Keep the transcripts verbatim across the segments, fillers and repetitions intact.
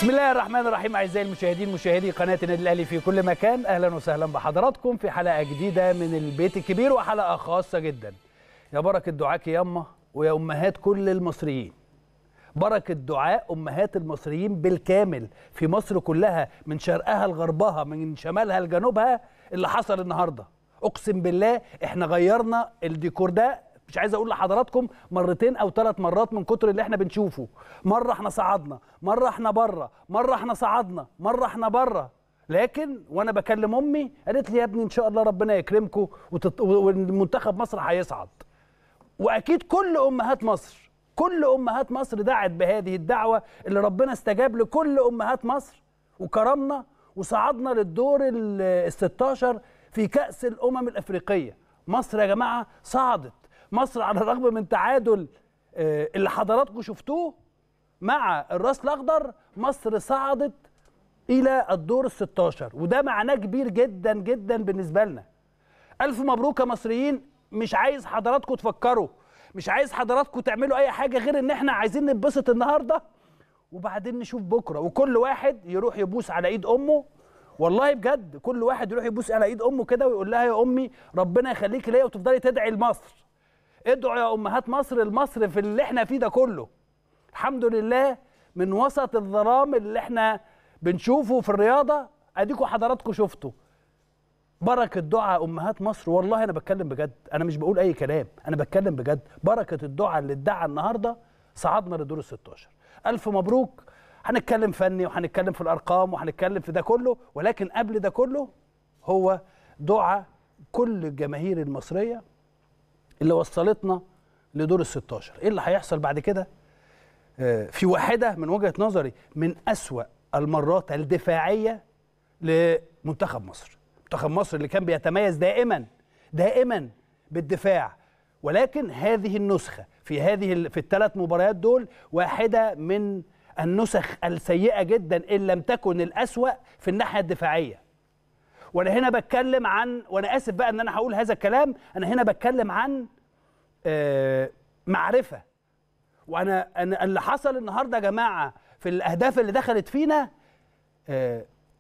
بسم الله الرحمن الرحيم. اعزائي المشاهدين مشاهدي قناه النادي الاهلي في كل مكان، اهلا وسهلا بحضراتكم في حلقه جديده من البيت الكبير وحلقه خاصه جدا. يا بركه دعاك ياما ويا امهات كل المصريين، بركه دعاء امهات المصريين بالكامل في مصر كلها من شرقها لغربها من شمالها لجنوبها. اللي حصل النهارده اقسم بالله احنا غيرنا الديكور ده، مش عايز اقول لحضراتكم مرتين او ثلاث مرات من كتر اللي احنا بنشوفه. مره احنا صعدنا، مره احنا بره، مره احنا صعدنا، مره احنا بره. لكن وانا بكلم امي قالت لي يا ابني ان شاء الله ربنا يكرمكم وتط... والمنتخب مصر هيصعد. واكيد كل امهات مصر كل امهات مصر دعت بهذه الدعوه اللي ربنا استجاب لكل امهات مصر وكرمنا وصعدنا للدور ال ستاشر في كأس الامم الافريقيه. مصر يا جماعه صعدت. مصر على الرغم من تعادل اللي حضراتكم شفتوه مع الراس الاخضر، مصر صعدت الى الدور الستاشر، وده معناه كبير جدا جدا بالنسبه لنا. الف مبروك يا مصريين. مش عايز حضراتكم تفكروا، مش عايز حضراتكم تعملوا اي حاجه غير ان احنا عايزين نتبسط النهارده وبعدين نشوف بكره، وكل واحد يروح يبوس على ايد امه. والله بجد كل واحد يروح يبوس على ايد امه كده ويقول لها يا امي ربنا يخليكي ليا، وتفضلي تدعي لمصر. ادعوا يا امهات مصر لمصر في اللي احنا فيه ده كله. الحمد لله من وسط الظلام اللي احنا بنشوفه في الرياضه اديكوا حضراتكم شفتوا. بركه دعاء امهات مصر، والله انا بتكلم بجد، انا مش بقول اي كلام، انا بتكلم بجد. بركه الدعاء اللي ادعى النهارده صعدنا للدور الستاشر. الف مبروك. هنتكلم فني وهنتكلم في الارقام وهنتكلم في ده كله، ولكن قبل ده كله هو دعاء كل الجماهير المصريه اللي وصلتنا لدور الستاشر. ايه اللي هيحصل بعد كده؟ آه في واحده من وجهه نظري من أسوأ المرات الدفاعيه لمنتخب مصر. منتخب مصر اللي كان بيتميز دائما دائما بالدفاع، ولكن هذه النسخه في هذه في الثلاث مباريات دول واحده من النسخ السيئه جدا ان لم تكن الأسوأ في الناحيه الدفاعيه. وانا هنا بتكلم عن، وانا اسف بقى ان انا هقول هذا الكلام، انا هنا بتكلم عن آه معرفه. وانا أنا اللي حصل النهارده يا جماعه في الاهداف اللي دخلت فينا آه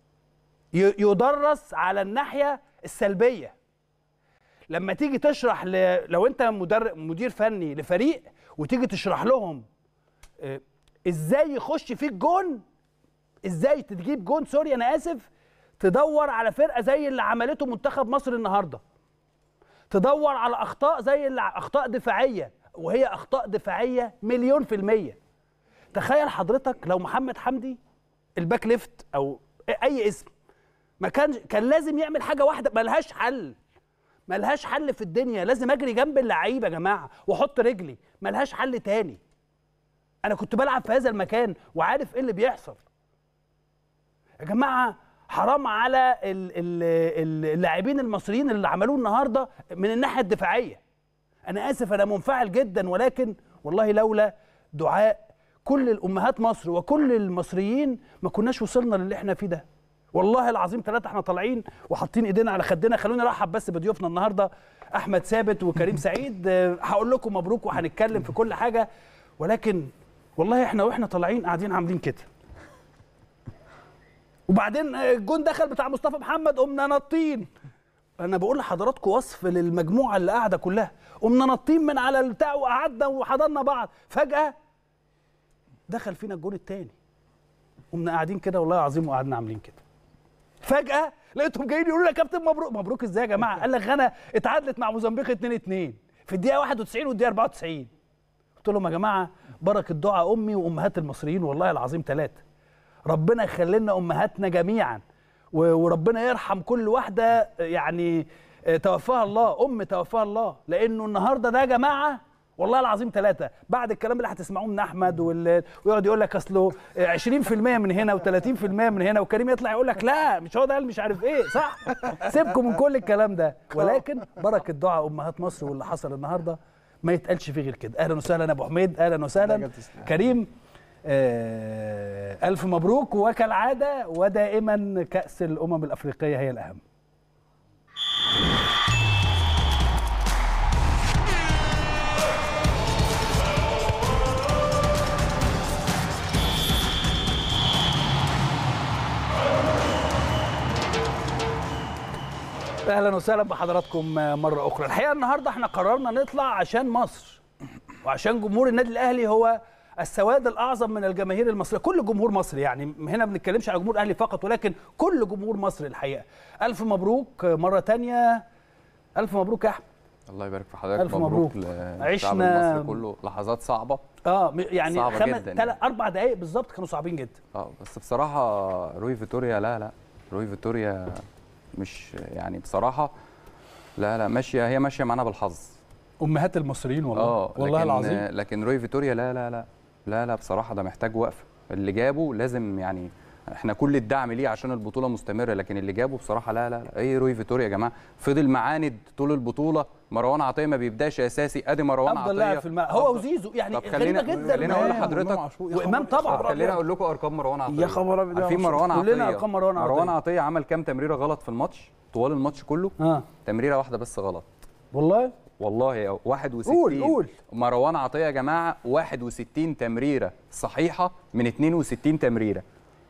يدرس على الناحيه السلبيه. لما تيجي تشرح ل... لو انت مدر... مدير فني لفريق وتيجي تشرح لهم آه ازاي يخش فيك جون، ازاي تجيب جون، سوري انا اسف، تدور على فرقه زي اللي عملته منتخب مصر النهارده، تدور على اخطاء زي اللي اخطاء دفاعيه، وهي اخطاء دفاعيه مليون في الميه. تخيل حضرتك لو محمد حمدي الباك ليفت او اي اسم ما كان كان لازم يعمل حاجه واحده ملهاش حل، ملهاش حل في الدنيا، لازم اجري جنب اللعيبه يا جماعه واحط رجلي، ملهاش حل تاني. انا كنت بلعب في هذا المكان وعارف ايه اللي بيحصل يا جماعه. حرام على اللاعبين المصريين اللي عملوه النهارده من الناحيه الدفاعيه. انا اسف انا منفعل جدا، ولكن والله لولا دعاء كل الامهات مصر وكل المصريين ما كناش وصلنا للي احنا فيه ده. والله العظيم ثلاثه احنا طالعين وحاطين ايدينا على خدنا. خلوني ارحب بس بضيوفنا النهارده احمد ثابت وكريم سعيد. هقول لكم مبروك وهنتكلم في كل حاجه، ولكن والله احنا واحنا طالعين قاعدين عاملين كده. وبعدين الجون دخل بتاع مصطفى محمد قمنا نطين. انا بقول لحضراتكم وصف للمجموعه اللي قاعده كلها، قمنا نطين من على البتاع وقعدنا وحضرنا بعض. فجاه دخل فينا الجون الثاني، قمنا قاعدين كده والله العظيم وقعدنا عاملين كده. فجاه لقيتهم جايين يقولوا لي يا كابتن مبروك. مبروك ازاي يا جماعه؟ قال لك غانا اتعادلت مع موزمبيق اتنين اتنين في الدقيقه واحد وتسعين والدقيقه اربعة وتسعين. قلت لهم يا جماعه بركه دعاء امي وامهات المصريين والله العظيم ثلاثه، ربنا يخلي لنا امهاتنا جميعا وربنا يرحم كل واحده يعني توفاها الله، ام توفاها الله. لانه النهارده ده يا جماعه والله العظيم ثلاثه بعد الكلام اللي هتسمعوه من احمد ويقعد يقول لك اصله عشرين في المية من هنا وثلاثين في المية من هنا، وكريم يطلع يقول لك لا مش هو ده مش عارف ايه، صح؟ سيبكم من كل الكلام ده، ولكن بركه دعاء امهات مصر واللي حصل النهارده ما يتقالش فيه غير كده. اهلا وسهلا يا ابو حميد، اهلا وسهلا كريم. آه ألف مبروك، وكالعادة ودائما كأس الأمم الأفريقية هي الأهم. اهلا وسهلا بحضراتكم مره اخرى. الحقيقه النهارده احنا قررنا نطلع عشان مصر وعشان جمهور النادي الاهلي هو السواد الاعظم من الجماهير المصريه، كل جمهور مصر، يعني هنا ما بنتكلمش على جمهور الاهلي فقط ولكن كل جمهور مصر الحقيقه. الف مبروك مره ثانيه، الف مبروك يا احمد. الله يبارك في حضرتك. الف مبروك. عشنا المصري كله لحظات صعبه اه يعني صعبة خمس جداً ثلاث اربع دقائق بالظبط كانوا صعبين جدا. اه بس بصراحه روي فيتوريا لا لا روي فيتوريا مش يعني بصراحه لا لا ماشيه، هي ماشيه معانا بالحظ. امهات المصريين والله اه والله لكن العظيم. لكن روي فيتوريا لا لا لا لا لا بصراحه ده محتاج وقفه. اللي جابه لازم يعني احنا كل الدعم ليه عشان البطوله مستمره، لكن اللي جابه بصراحه لا لا لا ايه روي فيتوريا يا جماعه، فضل معاند طول البطوله. مروان عطيه ما بيبداش اساسي، ادي مروان عطيه افضل لاعب في الملعب هو وزيزو، يعني غريبه جدا. خلينا اقول لحضرتك وامام طبعا، خلينا اقول لكم ارقام مروان عطيه. يا خبر ابيض، في مروان عطيه كلنا ارقام مروان عطيه. مروان عطيه عمل كام تمريره غلط في الماتش طوال الماتش كله؟ اه تمريره واحده بس غلط والله والله. واحد وستين قول قول مروان عطيه يا جماعه واحد وستين تمريره صحيحه من اتنين وستين تمريره،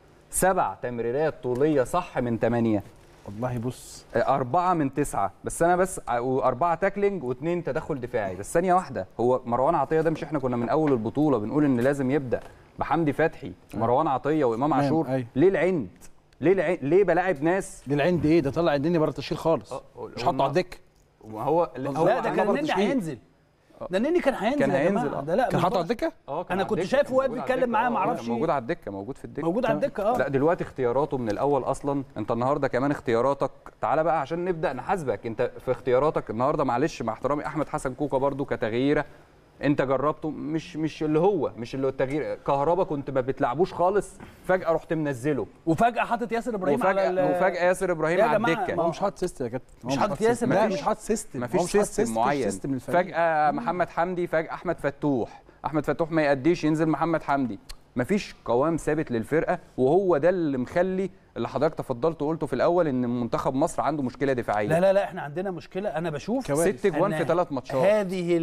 سبع تمريرات طوليه صح من ثمانيه، والله بص أربعة من تسعة بس أنا بس وأربعة تاكلينج واثنين تدخل دفاعي. بس ثانية واحدة، هو مروان عطية ده مش إحنا كنا من أول البطولة بنقول إن لازم يبدأ بحمدي فتحي ومروان عطية وإمام عاشور؟ أيوه. ليه العند؟ ليه العند؟ ليه بلاعب ناس؟ ليه العند إيه؟ ده طلع الدنيا بره التشكيل خالص، مش حاطه على الدكة. هو لا ده كان نني هينزل، ده نني كان هينزل كان هينزل ده لا كان حاطه على الدكة؟ اه انا كنت شايفه واقف بيتكلم معاه ما اعرفش. موجود على الدكة، موجود في الدكة، موجود على الدكة اه. لا دلوقتي اختياراته من الأول أصلا. أنت النهارده كمان اختياراتك، تعالى بقى عشان نبدأ نحاسبك. أنت في اختياراتك النهارده معلش مع احترامي أحمد حسن كوكا برده كتغييره انت جربته، مش مش اللي هو مش اللي هو التغيير. كهربا كنت ما بتلعبوش خالص، فجاه رحت منزله، وفجاه حاطط ياسر ابراهيم وفجأة على وفجاه ياسر ابراهيم على الدكه. هو مش حاطط سيستم يا كابتن، مش حاطط ياسر، لا مش حاطط سيستم، مفيش سيستم معين. فجاه محمد حمدي، فجاه احمد فتوح، احمد فتوح ما يأديش ينزل محمد حمدي. مفيش قوام ثابت للفرقه، وهو ده اللي مخلي اللي حضرتك تفضلت وقلته في الاول ان منتخب مصر عنده مشكله دفاعيه. لا لا لا احنا عندنا مشكله، انا بشوف ست اجوان في ثلاث ماتشات. هذه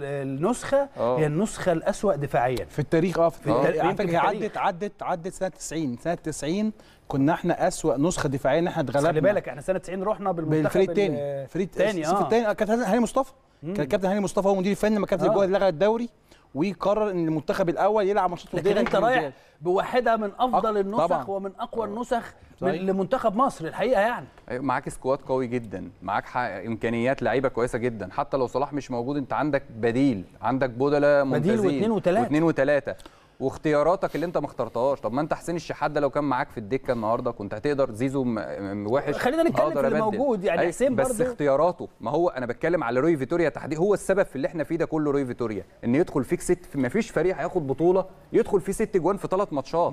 النسخه أوه. هي النسخه الاسوأ دفاعيا في التاريخ. اه في التاريخ على فكره هي عدت عدت عدت سنه تسعين، سنه تسعين كنا احنا اسوأ نسخه دفاعيا ان احنا اتغلبنا. خلي بالك احنا سنه تسعين رحنا بالمنتخب بالفريق الثاني، الفريق الثاني اه الثاني كابتن هاني مصطفى، كان الكابتن هاني مصطفى هو مدير الفني لما كابتن الجوهري لغى الدوري ويقرر ان المنتخب الاول يلعب ماتشات وديه. لكن انت رايح بواحده من افضل النسخ طبعا. ومن اقوى النسخ لمنتخب مصر الحقيقه. يعني معاك سكواد قوي جدا، معاك امكانيات لعيبه كويسه جدا، حتى لو صلاح مش موجود انت عندك بديل، عندك بدله ممتازين، بديل واثنين وثلاثه واثنين وثلاثه واختياراتك اللي انت ما اخترتهاش. طب ما انت حسين الشحات ده لو كان معاك في الدكه النهارده كنت هتقدر. زيزو وحش، خلينا نتكلم في اللي موجود يعني. حسين بس برضو اختياراته، ما هو انا بتكلم على روي فيتوريا تحديدا، هو السبب في اللي احنا فيه ده كله. روي فيتوريا ان يدخل فيك ست، ما فيش فريق هياخد بطوله يدخل فيه ست جوان في ثلاث ماتشات.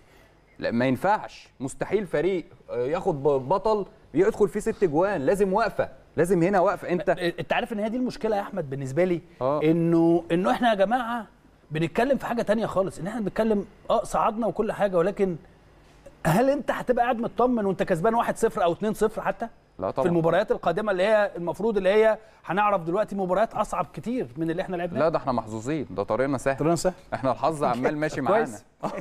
لا ما ينفعش، مستحيل فريق ياخد بطل يدخل فيه ست جوان، لازم وقفه، لازم هنا وقفه. انت انت عارف ان هي دي المشكله يا احمد بالنسبه لي. آه. انه انه احنا يا جماعه بنتكلم في حاجه تانية خالص، ان احنا بنتكلم اه صعدنا وكل حاجه، ولكن هل انت هتبقى قاعد مطمن وانت كسبان واحد صفر او اتنين صفر حتى؟ لا طبعا. في المباريات القادمه اللي هي المفروض اللي هي هنعرف دلوقتي مباريات اصعب كتير من اللي احنا لعبناها. لا ده احنا محظوظين، ده طريقنا سهل، طريقنا سهل، احنا الحظ عمال ماشي معانا.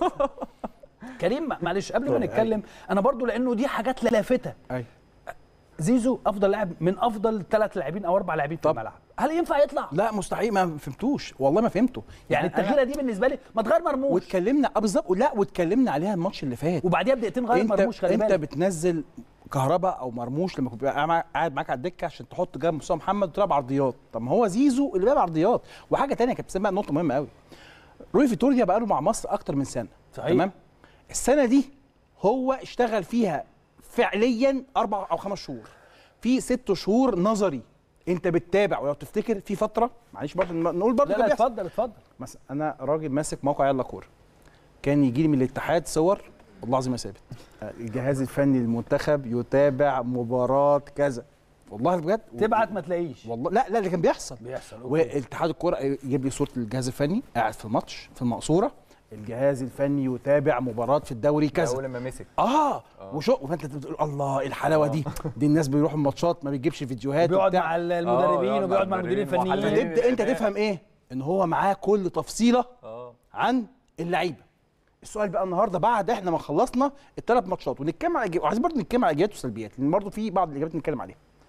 كريم معلش قبل ما نتكلم انا برضو لانه دي حاجات لافته. ايوه زيزو افضل لاعب من افضل ثلاث لاعبين او اربع لاعبين في الملعب، هل ينفع يطلع؟ لا مستحيل، ما فهمتوش والله ما فهمته. يعني التغييره دي بالنسبه لي ما تغير مرموش، واتكلمنا اه بالظبط، لا واتكلمنا عليها الماتش اللي فات، وبعديها بدقيقتين غير مرموش. خلي بالك انت بتنزل كهربا او مرموش لما كنت قاعد معاك على الدكه عشان تحط جنب مصطفى محمد وتلعب عرضيات. طب ما هو زيزو اللي بيلعب عرضيات. وحاجه ثانيه كانت بتسمى نقطه مهمه قوي، روي فيتوريا بقى له مع مصر اكتر من سنه. صحيح. تمام، السنه دي هو اشتغل فيها فعليا اربع او خمس شهور، في ست شهور نظري انت بتتابع. ولو تفتكر في فتره، معلش برضه نقول برضه لا لا اتفضل اتفضل. مثلا انا راجل ماسك موقع يلا كوره، كان يجي لي من الاتحاد صور والله العظيم ما ثابت، الجهاز الفني للمنتخب يتابع مباراه كذا، والله بجد تبعت ما تلاقيش والله. لا لا اللي كان بيحصل بيحصل والاتحاد الكوره يجيب لي صوره الجهاز الفني قاعد في الماتش في المقصوره، الجهاز الفني يتابع مباراه في الدوري كذا. اول ما مسك اه, آه. وشو فانت بتقول الله ايه الحلاوه دي دي الناس بيروحوا الماتشات ما بيجيبش فيديوهات، بيقعد مع المدربين آه وبيقعد مع المديرين الفنيين، فتبدا انت تفهم ايه ان هو معاه كل تفصيله آه. عن اللعيبه. السؤال بقى النهارده بعد احنا ما خلصنا الثلاث ماتشات ونتكلم على وعايزين برضه نتكلم على ايجابيات وسلبيات، لان برضه في بعض الايجابيات نتكلم عليها.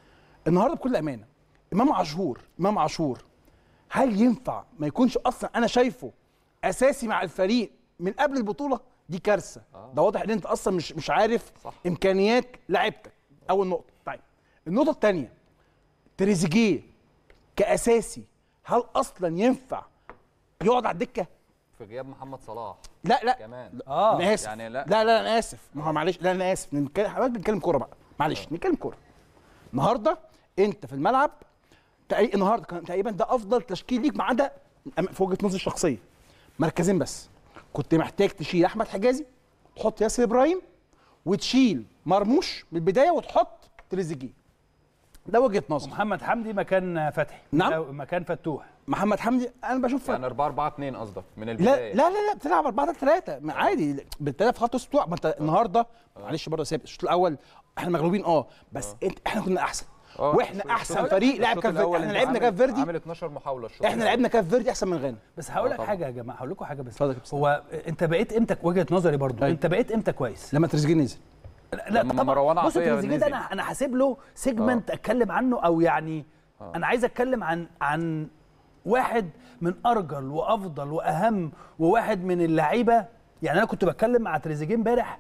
النهارده بكل امانه امام عاشور امام عاشور هل ينفع ما يكونش اصلا انا شايفه اساسي مع الفريق من قبل البطوله؟ دي كارثه. آه. ده واضح ان انت اصلا مش مش عارف صح. امكانيات لاعيبتك. اول نقطه. طيب النقطه الثانيه، تريزيجيه كاساسي هل اصلا ينفع يقعد على الدكه في غياب محمد صلاح؟ لا لا كمان اه انا اسف. يعني لا لا لا انا اسف. ما هو معلش، لا انا اسف. نتكلم حضرتك، بنتكلم كوره بقى، معلش نتكلم كوره. النهارده انت في الملعب تقريبا، النهارده كان تقريبا ده افضل تشكيل ليك، ما عدا في وجهه نظري الشخصيه مركزين بس. كنت محتاج تشيل احمد حجازي، تحط ياسر ابراهيم، وتشيل مرموش من البدايه وتحط تريزيجيه. ده وجهه نظري. محمد حمدي مكان فتحي. نعم مكان فتوح. محمد حمدي انا بشوف يعني أربعة أربعة اتنين قصدك من البدايه؟ لا لا لا, لا بتلعب أربعة ثلاثة عادي بالثلاثه في خط وسط. ما انت النهارده معلش برضه ثابت الشوط الاول احنا مغلوبين اه بس أوه. انت احنا كنا احسن واحنا احسن فريق لعب كاف فيردي. احنا لعبنا كاف فيردي عامل اتناشر محاوله الشوط. احنا لعبنا كاف فيردي احسن من غانا. بس هقول لك حاجه يا جماعه، هقول لكم حاجه بس. اتفضل. هو انت بقيت امتى؟ وجهه نظري برضو أي. انت بقيت امتى كويس؟ لما تريزيجيه نزل. لا طبعا مروان عطيه. بص تريزيجيه ده انا انا حاسب له سيجمنت اتكلم عنه، او يعني أوه. انا عايز اتكلم عن عن واحد من ارجل وافضل واهم وواحد من اللعيبه. يعني انا كنت بتكلم مع تريزيجيه امبارح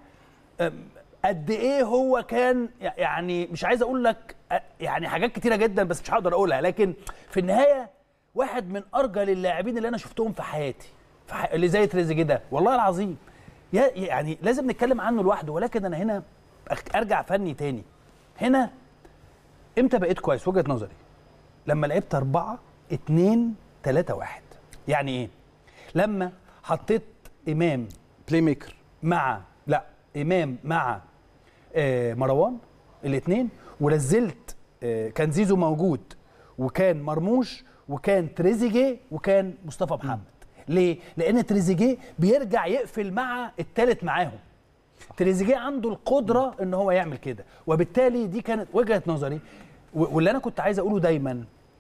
قد ايه هو كان، يعني مش عايز اقول لك يعني حاجات كتيره جدا بس مش هقدر اقولها، لكن في النهايه واحد من ارجل اللاعبين اللي انا شفتهم في حياتي، في ح... اللي زي تريزيجيه ده والله العظيم. يعني لازم نتكلم عنه لوحده. ولكن انا هنا ارجع فني تاني. هنا امتى بقيت كويس وجهه نظري؟ لما لعبت أربعة اتنين تلاتة واحد. يعني ايه؟ لما حطيت امام بلاي ميكر مع لا امام مع آه مروان الاثنين، ونزلت آه كان زيزو موجود وكان مرموش وكان تريزيجيه وكان مصطفى محمد. م. ليه؟ لان تريزيجيه بيرجع يقفل مع الثالث معاهم. تريزيجيه عنده القدره ان هو يعمل كده، وبالتالي دي كانت وجهه نظري. واللي انا كنت عايز اقوله دايما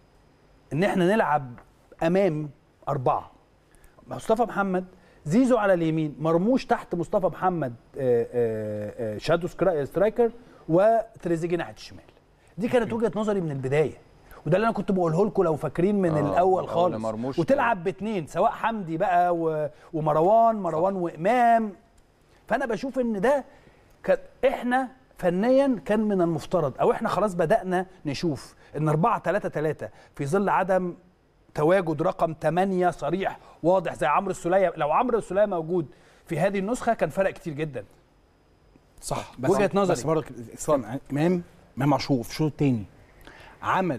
ان احنا نلعب امام اربعه، مصطفى محمد، زيزو على اليمين، مرموش تحت مصطفى محمد آآ آآ شادو سترايكر، وتريزيجيه ناحيه الشمال. دي كانت وجهه نظري من البدايه، وده اللي انا كنت بقوله لكم لو فاكرين من آه الاول خالص. وتلعب باثنين سواء حمدي بقى ومروان مروان صح. وامام. فانا بشوف ان ده كان احنا فنيا كان من المفترض، او احنا خلاص بدانا نشوف ان أربعة ثلاثة ثلاثة في ظل عدم تواجد رقم ثمانية صريح واضح زي عمرو السولية. لو عمرو السولية موجود في هذه النسخه كان فرق كتير جدا. صح. بس وجهه نظري. بس برضه امام امام عاشور في الشوط الثاني عمل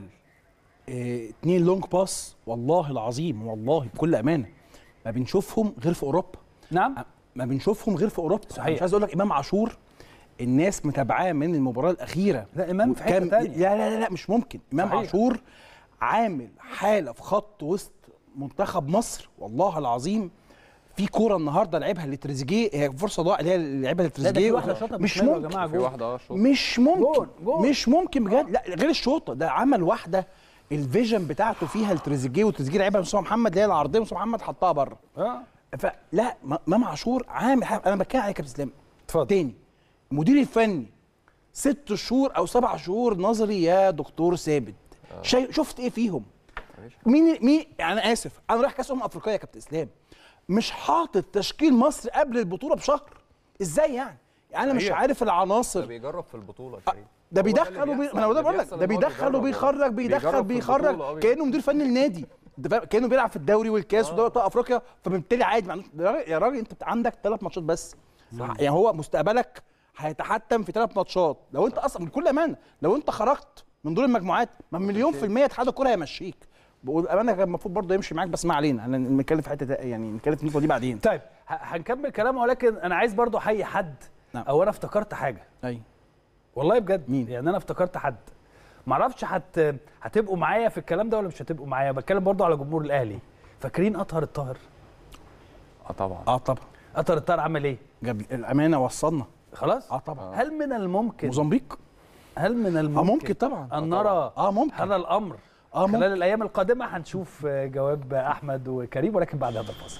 اه اتنين لونج باس والله العظيم، والله بكل امانه ما بنشوفهم غير في اوروبا. نعم ما بنشوفهم غير في اوروبا. صحيح. مش عايز اقول لك امام عاشور الناس متابعاه من المباراه الاخيره. لا امام في حته ثانيه. لا لا لا مش ممكن. امام صحيح. عاشور عامل حاله في خط وسط منتخب مصر والله العظيم. في كوره النهارده لعبها لتريزيجيه، هي فرصه ضاع اللي هي لعبها لتريزيجيه. مش ممكن يا جماعه. في واحده اه مش ممكن جول. جول. مش ممكن بجد. لا غير الشوطه ده عمل واحده الفيجن بتاعته فيها لتريزيجيه، وتريزيجيه لعبها لمصطفى محمد اللي هي العرضيه، مصطفى محمد حطها بره. اه فلا امام عاشور عامل حاجة. انا بتكلم عليك يا كابتن اسلام. اتفضل. تاني المدير الفني ست شهور او سبع شهور نظري يا دكتور ثابت. آه. شايف شفت ايه فيهم؟ مين مين يعني انا اسف انا رايح كاس امم افريقيا يا كابتن اسلام مش حاطط تشكيل مصر قبل البطوله بشهر. ازاي يعني؟ يعني انا مش عارف العناصر. ده بيجرب في البطوله كريم. ده بيدخل وبي... انا ده بقول لك ده بيدخل وبيخرج بيدخل بيخرج كانه مدير فني النادي، كانه بيلعب في الدوري والكاس ودوري ابطال افريقيا، فبالتالي عادي. يا راجل انت عندك ثلاث ماتشات بس. يعني هو مستقبلك هيتحتم في ثلاث ماتشات. لو انت اصلا بكل امانه لو انت خرجت من دور المجموعات ما مليون في الميه اتحاد الكوره هيمشيك. بامانه كان المفروض برضه يمشي معاك، بس ما علينا، انا بنتكلم في حته يعني نتكلم في النقطه دي بعدين. طيب هنكمل كلام، ولكن انا عايز برضه احيي حد. نعم. او انا افتكرت حاجه. ايوه والله بجد. مين؟ يعني انا افتكرت حد ما اعرفش هت هتبقوا معايا في الكلام ده ولا مش هتبقوا معايا. بتكلم برضه على جمهور الاهلي. فاكرين اطهر الطاهر؟ اه طبعا. اه طبعا. اطهر الطاهر عمل ايه؟ جاب الامانه وصلنا خلاص. اه طبعا. هل من الممكن موزمبيق هل من الممكن اه ممكن طبعا ان نرى اه ممكن هذا الامر اه ممكن. خلال الايام القادمه؟ هنشوف جواب احمد وكريم، ولكن بعد هذا الفاصل.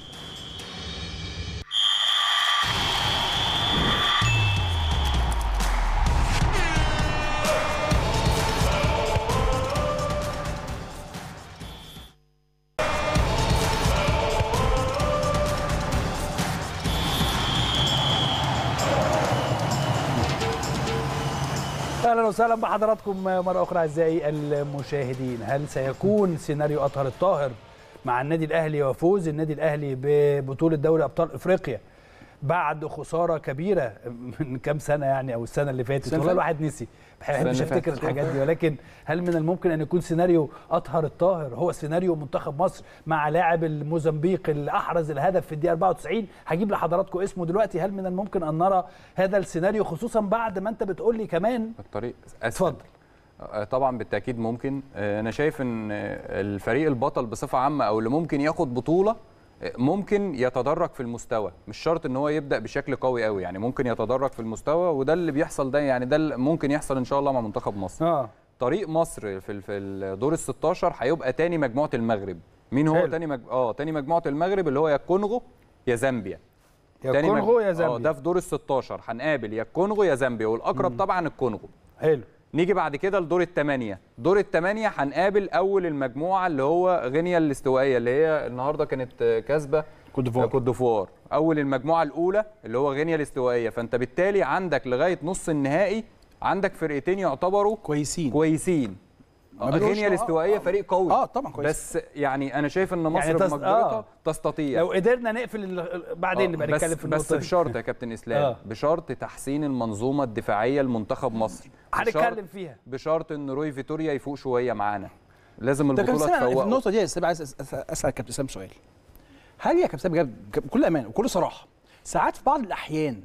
اهلا وسهلا بحضراتكم مره اخرى اعزائي المشاهدين. هل سيكون سيناريو اطهر الطاهر مع النادي الاهلي وفوز النادي الاهلي ببطوله دوري ابطال افريقيا بعد خساره كبيره من كام سنه يعني او السنه اللي فاتت؟ والله الواحد نسي، ما بحبش افتكر الحاجات دي، ولكن هل من الممكن ان يكون سيناريو اطهر الطاهر هو سيناريو منتخب مصر مع لاعب الموزمبيق اللي احرز الهدف في الدقيقه أربعة وتسعين؟ هجيب لحضراتكم اسمه دلوقتي. هل من الممكن ان نرى هذا السيناريو، خصوصا بعد ما انت بتقول لي كمان الطريق اتفضل؟ طبعا بالتاكيد ممكن. انا شايف ان الفريق البطل بصفه عامه او اللي ممكن ياخد بطوله ممكن يتدرج في المستوى، مش شرط ان هو يبدا بشكل قوي قوي، يعني ممكن يتدرج في المستوى، وده اللي بيحصل ده، يعني ده اللي ممكن يحصل ان شاء الله مع منتخب مصر. اه طريق مصر في في الدور ال ستاشر هيبقى تاني مجموعه المغرب. مين هو حلو. تاني مج... اه تاني مجموعه المغرب اللي هو يا الكونغو يا زامبيا. يا الكونغو يا زامبيا، اه ده في دور ال ستاشر هنقابل يا الكونغو يا زامبيا، والاقرب مم. طبعا الكونغو. حلو. نيجي بعد كده لدور الثمانيه، دور الثمانيه هنقابل اول المجموعه اللي هو غينيا الاستوائيه اللي هي النهارده كانت كاسبه كوت ديفوار. اول المجموعه الاولى اللي هو غينيا الاستوائيه، فانت بالتالي عندك لغايه نص النهائي عندك فرقتين يعتبروا كويسين كويسين. غينيا الاستوائيه فريق قوي اه طبعا كويس، بس يعني انا شايف ان مصر يعني تس... بمقدرتها آه. تستطيع لو قدرنا نقفل بعدين نبقى نتكلم في النقطه بس بشرط يا كابتن اسلام آه. بشرط تحسين المنظومه الدفاعيه لمنتخب مصر، هنتكلم فيها، بشرط ان روي فيتوريا يفوق شويه معانا، لازم البطوله تفوق. في النقطه دي يا عايز اسال كابتن اسلام سؤال. هل يا كابتن اسلام بكل امانه وكل صراحه ساعات في بعض الاحيان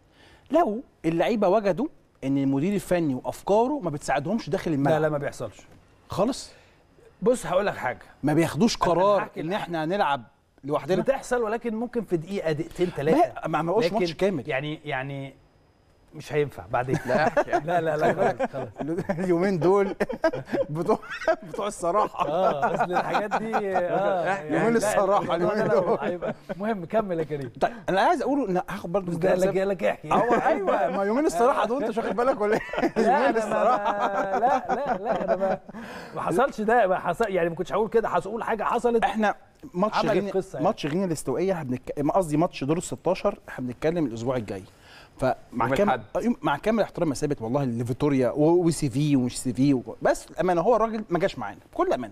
لو اللعيبه وجدوا ان المدير الفني وافكاره ما بتساعدهمش داخل الملعب؟ لا لا ما بيحصلش خالص. بص هقول لك حاجه، ما بياخدوش قرار ان احنا هنلعب لوحدنا. بتحصل ولكن ممكن في دقيقه دقيقتين ثلاثه، ما بقاش ماتش كامل يعني يعني مش هينفع بعدين. لا لا لا لا خلاص اليومين دول بتوع بتوع الصراحه اه اصل الحاجات دي اه يومين الصراحه اليومين دول. المهم كمل يا كريم. طيب انا عايز اقوله ان هاخد برضه ده لك لك احكي. ايوه ما يومين الصراحه دول انت مش واخد بالك ولا ايه؟ يومين الصراحه لا لا لا انا ما حصلش ده، ما حصل يعني ما كنتش هقول كده، هقول حاجه حصلت. احنا ماتش غينيا يعني. ماتش غينيا الاستوائيه قصدي ماتش دور ال ستاشر احنا بنتكلم الاسبوع الجاي، فمع كامل مع كامل احترام مسابه والله لفيتوريا وسي في ومش سي في، بس الامانه هو الراجل ما جاش معانا بكل امانه،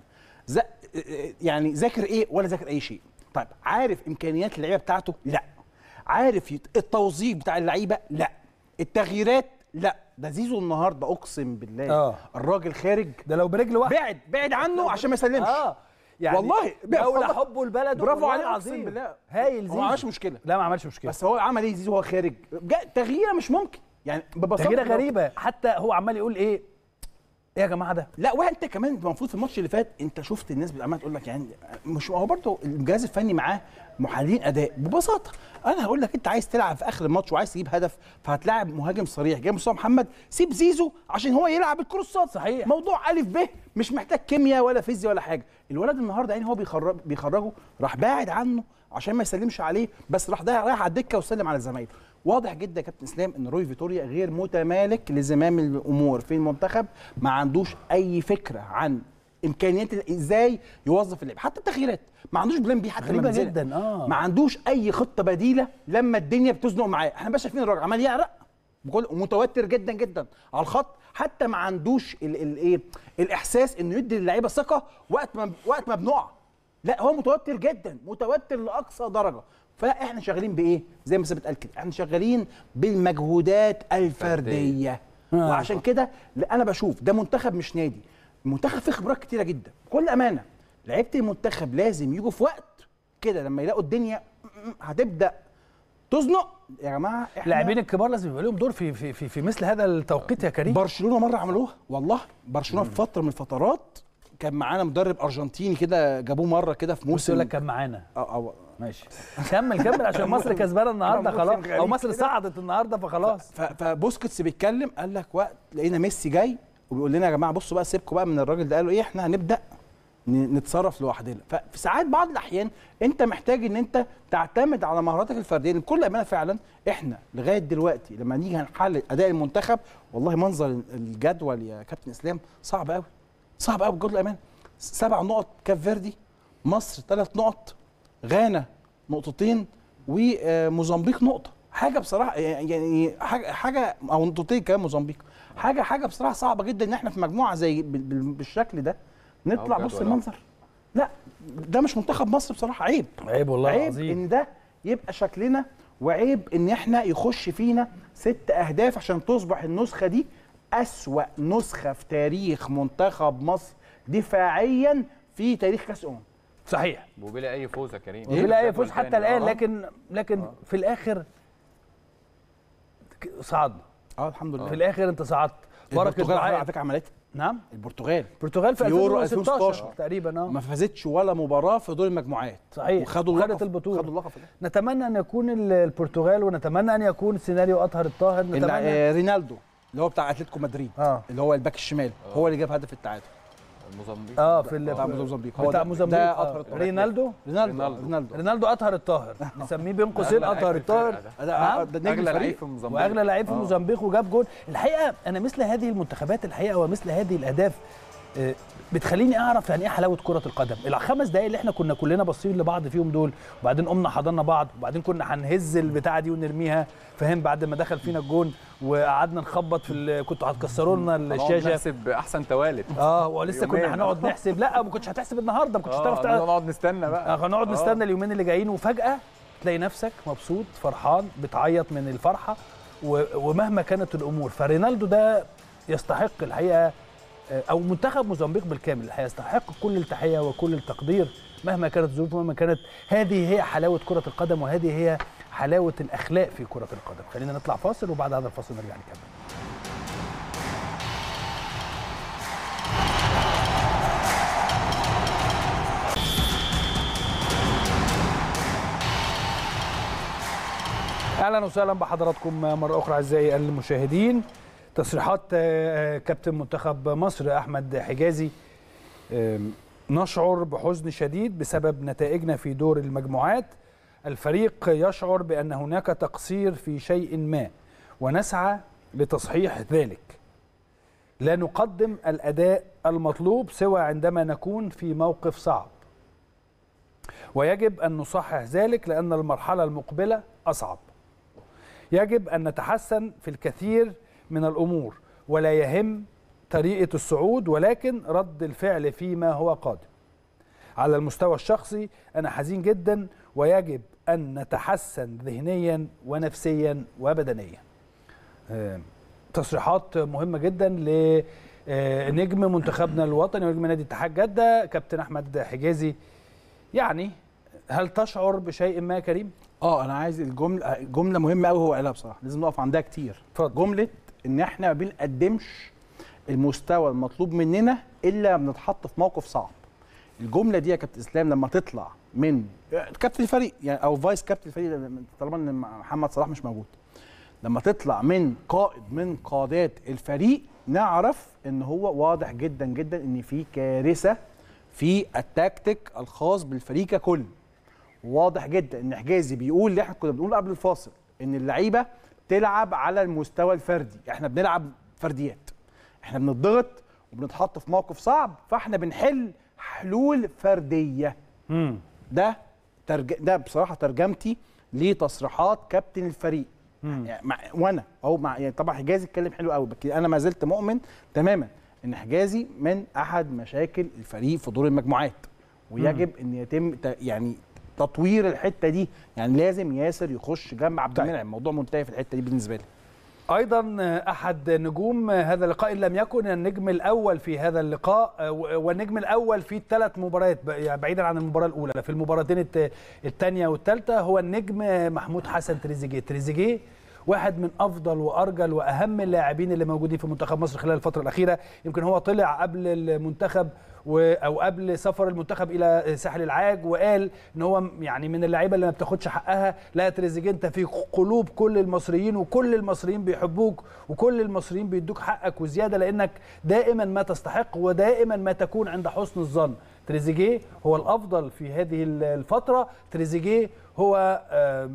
يعني ذاكر ايه ولا ذاكر اي شيء. طيب عارف امكانيات اللعيبه بتاعته؟ لا. عارف التوظيف بتاع اللعيبه؟ لا. التغييرات؟ لا. ده زيزو النهارده اقسم بالله آه. الراجل خارج ده لو برجل واحده بعد بعد عنه عشان ما يسلمش. اه يعني والله لولا حبه البلد برافو عليه العظيم بالله. هايل زيزو، هو ما عملش مشكله. لا ما عملش مشكله، بس هو عمل ايه زيزو وهو خارج؟ تغييره مش ممكن يعني ببساطه، تغييره غريبه، حتى هو عمال يقول ايه ايه يا جماعه ده. لا وانت كمان المفروض في الماتش اللي فات انت شفت الناس عماله تقول لك يعني مش هو برضه الجهاز الفني معاه محللين اداء ببساطه. انا هقول لك انت عايز تلعب في اخر الماتش وعايز تجيب هدف فهتلاعب مهاجم صريح جاي مصطفى محمد، سيب زيزو عشان هو يلعب الكروسات. صحيح، موضوع الف ب مش محتاج كيمياء ولا فيزياء ولا حاجه. الولد النهارده يعني هو بيخرج بيخرجه راح باعد عنه عشان ما يسلمش عليه، بس راح ده رايح على الدكه وسلم على زمايله. واضح جدا يا كابتن اسلام ان روي فيتوريا غير متمالك لزمام الامور في المنتخب، ما عندوش اي فكره عن امكانيات ازاي يوظف اللعب، حتى التغييرات ما عندوش بلان بي، حتى غريبه جدا. اه ما عندوش اي خطه بديله لما الدنيا بتزنق معاه. احنا بقى شايفين الراجل عمال يعرق بكل متوتر جدا جدا على الخط، حتى ما عندوش الايه الاحساس انه يدي للعيبه ثقه وقت ما وقت ما بنقع. لا هو متوتر جدا، متوتر لاقصى درجه. فاحنا شغالين بايه؟ زي ما ثابت قال كده، احنا شغالين بالمجهودات الفرديه. آه. وعشان كده انا بشوف ده منتخب مش نادي، المنتخب فيه خبرات كتيره جدا بكل امانه. لعيبه المنتخب لازم يجوا في وقت كده لما يلاقوا الدنيا هتبدا تزنق يا جماعه. اللاعبين الكبار لازم يبقى لهم دور في في في, في مثل هذا التوقيت يا كريم. برشلونه مره عملوها والله، برشلونه في فتره من الفترات كان معانا مدرب ارجنتيني كده جابوه مره كده في موسم. يقول لك كان معانا اه اه ماشي كمل كمل عشان مصر كسبانه النهارده خلاص، او مصر صعدت النهارده فخلاص. فبوسكيتس بيتكلم قال لك وقت لقينا ميسي جاي وبيقول لنا يا جماعه بصوا بقى سيبكم بقى من الراجل ده، قالوا ايه احنا هنبدا نتصرف لوحدنا. ففي ساعات بعض الاحيان انت محتاج ان انت تعتمد على مهاراتك الفرديه. بكل امانه فعلا احنا لغايه دلوقتي لما نيجي هنحلل اداء المنتخب والله منظر الجدول يا كابتن اسلام صعب قوي، صعب قوي بكل امانه. سبع نقط كاب فيردي، مصر ثلاث نقط، غانا نقطتين، وموزمبيق نقطه. حاجه بصراحه يعني حاجه حاجه او نقطتين كمان موزمبيق، حاجه حاجه بصراحه صعبه جدا ان احنا في مجموعه زي بال- بال- بالشكل ده نطلع بجد بص ولا؟ المنظر. لا ده مش منتخب مصر بصراحه، عيب عيب والله عيب العظيم. ان ده يبقى شكلنا، وعيب ان احنا يخش فينا ست اهداف عشان تصبح النسخه دي اسوأ نسخه في تاريخ منتخب مصر دفاعيا في تاريخ كاس امم. صحيح، وبلا اي فوز يا كريم. بلا اي فوز حتى الان، آه. لكن لكن في الاخر ك- صعدنا. اه الحمد لله. في الاخر انت صعدت بركه البرتغال على دعاء. فكره عملتها. نعم، البرتغال البرتغال في يورو ألفين وستاشر ألفين وستاشر تقريبا اه ما فازتش ولا مباراه في دور المجموعات. صحيح، وخدوا خدت اللقب، البطولة. خدوا اللقب في ده. نتمنى ان يكون ال- البرتغال، ونتمنى ان يكون سيناريو اطهر الطاهر. اللي- نتمنى آه، رينالدو اللي هو بتاع اتلتيكو مدريد، اه اللي هو الباك الشمال، هو اللي جاب هدف التعادل موزمبيق. اه في ال- بتاع موزمبيق. هو بتاع ده- موزمبيق ده آه. أطهر الطاهر. رينالدو رينالدو رينالدو. رينالدو رينالدو اطهر الطاهر، نسميه بين قوسين أغلى اطهر لعيب في الفرقة الطاهر. ده. ده نعم؟ ده نجم اغلى لعيب الفريق. في موزمبيق. واغلى لعيب في آه. موزمبيق وجاب جول. الحقيقه انا مثل هذه المنتخبات الحقيقه ومثل هذه الاهداف آه، بتخليني اعرف يعني ايه حلاوه كره القدم. الخمس دقائق اللي احنا كنا كلنا باصين لبعض فيهم دول، وبعدين قمنا حضرنا بعض، وبعدين كنا هنهز البتاعه دي ونرميها، فاهم؟ بعد ما دخل فينا الجون وقعدنا نخبط في ال- كنتوا هتكسروا لنا هنقعد الشاشه. نحسب احسن توالد. اه ولسه كنا يومين. هنقعد نحسب. لا ما كنتش هتحسب النهارده، ما كنتش هتعرف اه تعرف. نقعد نستنى بقى. آه، هنقعد آه. نستنى اليومين اللي جايين، وفجأة تلاقي نفسك مبسوط فرحان بتعيط من الفرحة، و- ومهما كانت الأمور. فرينالدو ده يستحق الحقيقة، آه، أو منتخب موزمبيق بالكامل الحقيقة يستحق كل التحية وكل التقدير مهما كانت الظروف ومهما كانت. هذه هي حلاوة كرة القدم، وهذه هي حلاوة الأخلاق في كرة القدم. خلينا نطلع فاصل، وبعد هذا الفاصل نرجع نكمل. اهلا وسهلا بحضراتكم مره اخرى اعزائي المشاهدين. تصريحات آه، كابتن منتخب مصر احمد حجازي: آم، نشعر بحزن شديد بسبب نتائجنا في دور المجموعات. الفريق يشعر بان هناك تقصير في شيء ما ونسعى لتصحيح ذلك. لا نقدم الاداء المطلوب سوى عندما نكون في موقف صعب، ويجب ان نصحح ذلك لان المرحله المقبله اصعب. يجب أن نتحسن في الكثير من الأمور، ولا يهم طريقة الصعود ولكن رد الفعل فيما هو قادم. على المستوى الشخصي أنا حزين جدا، ويجب أن نتحسن ذهنيا ونفسيا وبدنيا. آه، تصريحات مهمة جدا لنجم منتخبنا الوطني ونجم نادي اتحاد جدة كابتن أحمد حجازي. يعني هل تشعر بشيء ما كريم؟ اه انا عايز الجمله جمله مهمه قوي هو قالها بصراحه، لازم نقف عندها كتير. اتفضل. جمله ان احنا ما بنقدمش المستوى المطلوب مننا الا بنتحط في موقف صعب. الجمله دي يا كابتن اسلام لما تطلع من كابتن الفريق يعني او فايس كابتن الفريق طالما ان محمد صلاح مش موجود، لما تطلع من قائد من قادات الفريق نعرف ان هو واضح جدا جدا ان في كارثه في التكتيك الخاص بالفريق ككل. واضح جدا ان حجازي بيقول اللي احنا كنا بنقول قبل الفاصل، ان اللعيبه تلعب على المستوى الفردي. احنا بنلعب فرديات، احنا بنضغط وبنتحط في موقف صعب، فاحنا بنحل حلول فرديه. مم. ده ترج... ده بصراحه ترجمتي لتصريحات كابتن الفريق. يعني مع... وانا او مع يعني طبعا حجازي اتكلم حلو قوي، لكن انا ما زلت مؤمن تماما ان حجازي من احد مشاكل الفريق في دور المجموعات، ويجب مم. ان يتم ت... يعني تطوير الحته دي. يعني لازم ياسر يخش جنب عبد طيب. المنعم، الموضوع منتهي في الحته دي بالنسبه لي. ايضا احد نجوم هذا اللقاء ان لم يكن النجم الاول في هذا اللقاء والنجم الاول في الثلاث مباريات يعني بعيدا عن المباراه الاولى، في المباراتين الثانيه والثالثه، هو النجم محمود حسن تريزيجيه. تريزيجيه واحد من افضل وارجل واهم اللاعبين اللي موجودين في منتخب مصر خلال الفتره الاخيره. يمكن هو طلع قبل المنتخب او قبل سفر المنتخب الى ساحل العاج وقال ان هو يعني من اللعيبه اللي ما بتاخدش حقها. لا تريزيجيه انت في قلوب كل المصريين، وكل المصريين بيحبوك، وكل المصريين بيدوك حقك وزياده، لانك دائما ما تستحق ودائما ما تكون عند حسن الظن. تريزيجيه هو الافضل في هذه الفتره. تريزيجيه هو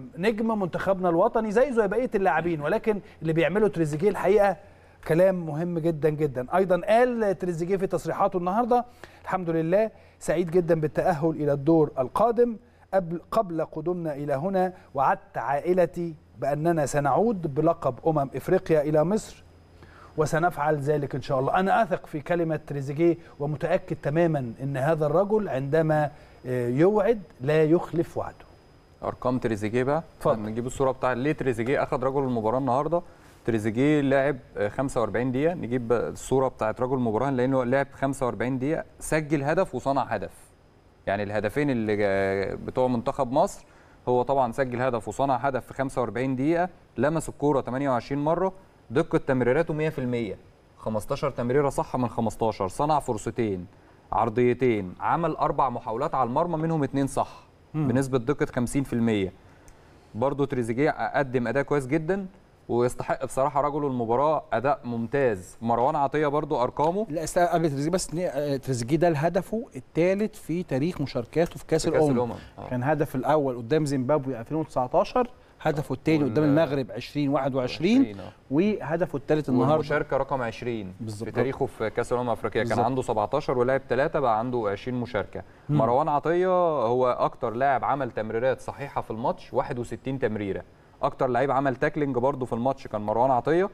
نجم منتخبنا الوطني زي زي بقيه اللاعبين، ولكن اللي بيعمله تريزيجيه الحقيقه كلام مهم جدا جدا. ايضا قال تريزيجيه في تصريحاته النهارده: الحمد لله سعيد جدا بالتاهل الى الدور القادم. قبل قبل قدومنا الى هنا وعدت عائلتي باننا سنعود بلقب امم افريقيا الى مصر، وسنفعل ذلك ان شاء الله. انا اثق في كلمه تريزيجيه ومتاكد تماما ان هذا الرجل عندما يوعد لا يخلف وعده. ارقام تريزيجيه بقى، اتفضل. نجيب الصوره بتاع ليه تريزيجيه اخذ رجل المباراه النهارده. تريزيجيه لعب خمسة وأربعين دقيقه، نجيب الصوره بتاعت رجل المباراه لانه لعب خمسة وأربعين دقيقه، سجل هدف وصنع هدف. يعني الهدفين اللي بتوع منتخب مصر هو طبعا سجل هدف وصنع هدف في خمسة وأربعين دقيقه، لمس الكوره ثمانية وعشرين مره، دقه تمريراته مية في المية، خمستاشر تمريره صح من خمستاشر، صنع فرصتين عرضيتين، عمل اربع محاولات على المرمى منهم اتنين صح مم. بنسبه دقه خمسين في المية. برضه تريزيجيه قدم اداء كويس جدا ويستحق بصراحه رجل المباراه، اداء ممتاز. مروان عطيه برضه ارقامه، لا استنى قبل تريزيجيه بس، تريزيجيه ده هدفه الثالث في تاريخ مشاركاته في كاس الامم. الأمم. آه. كان هدف الاول قدام زيمبابوي ألفين وتسعتاشر، هدفه الثاني قدام المغرب ألفين وواحد وعشرين، وهدفه الثالث النهارده والمشاركه رقم عشرين بالزبط. في تاريخه في كاس الامم الافريقيه كان عنده سبعتاشر ولعب ثلاثه، بقى عنده عشرين مشاركه. مم. مروان عطيه هو اكتر لاعب عمل تمريرات صحيحه في الماتش، واحد وستين تمريره. اكتر لعيب عمل تاكلينج برده في الماتش كان مروان عطيه،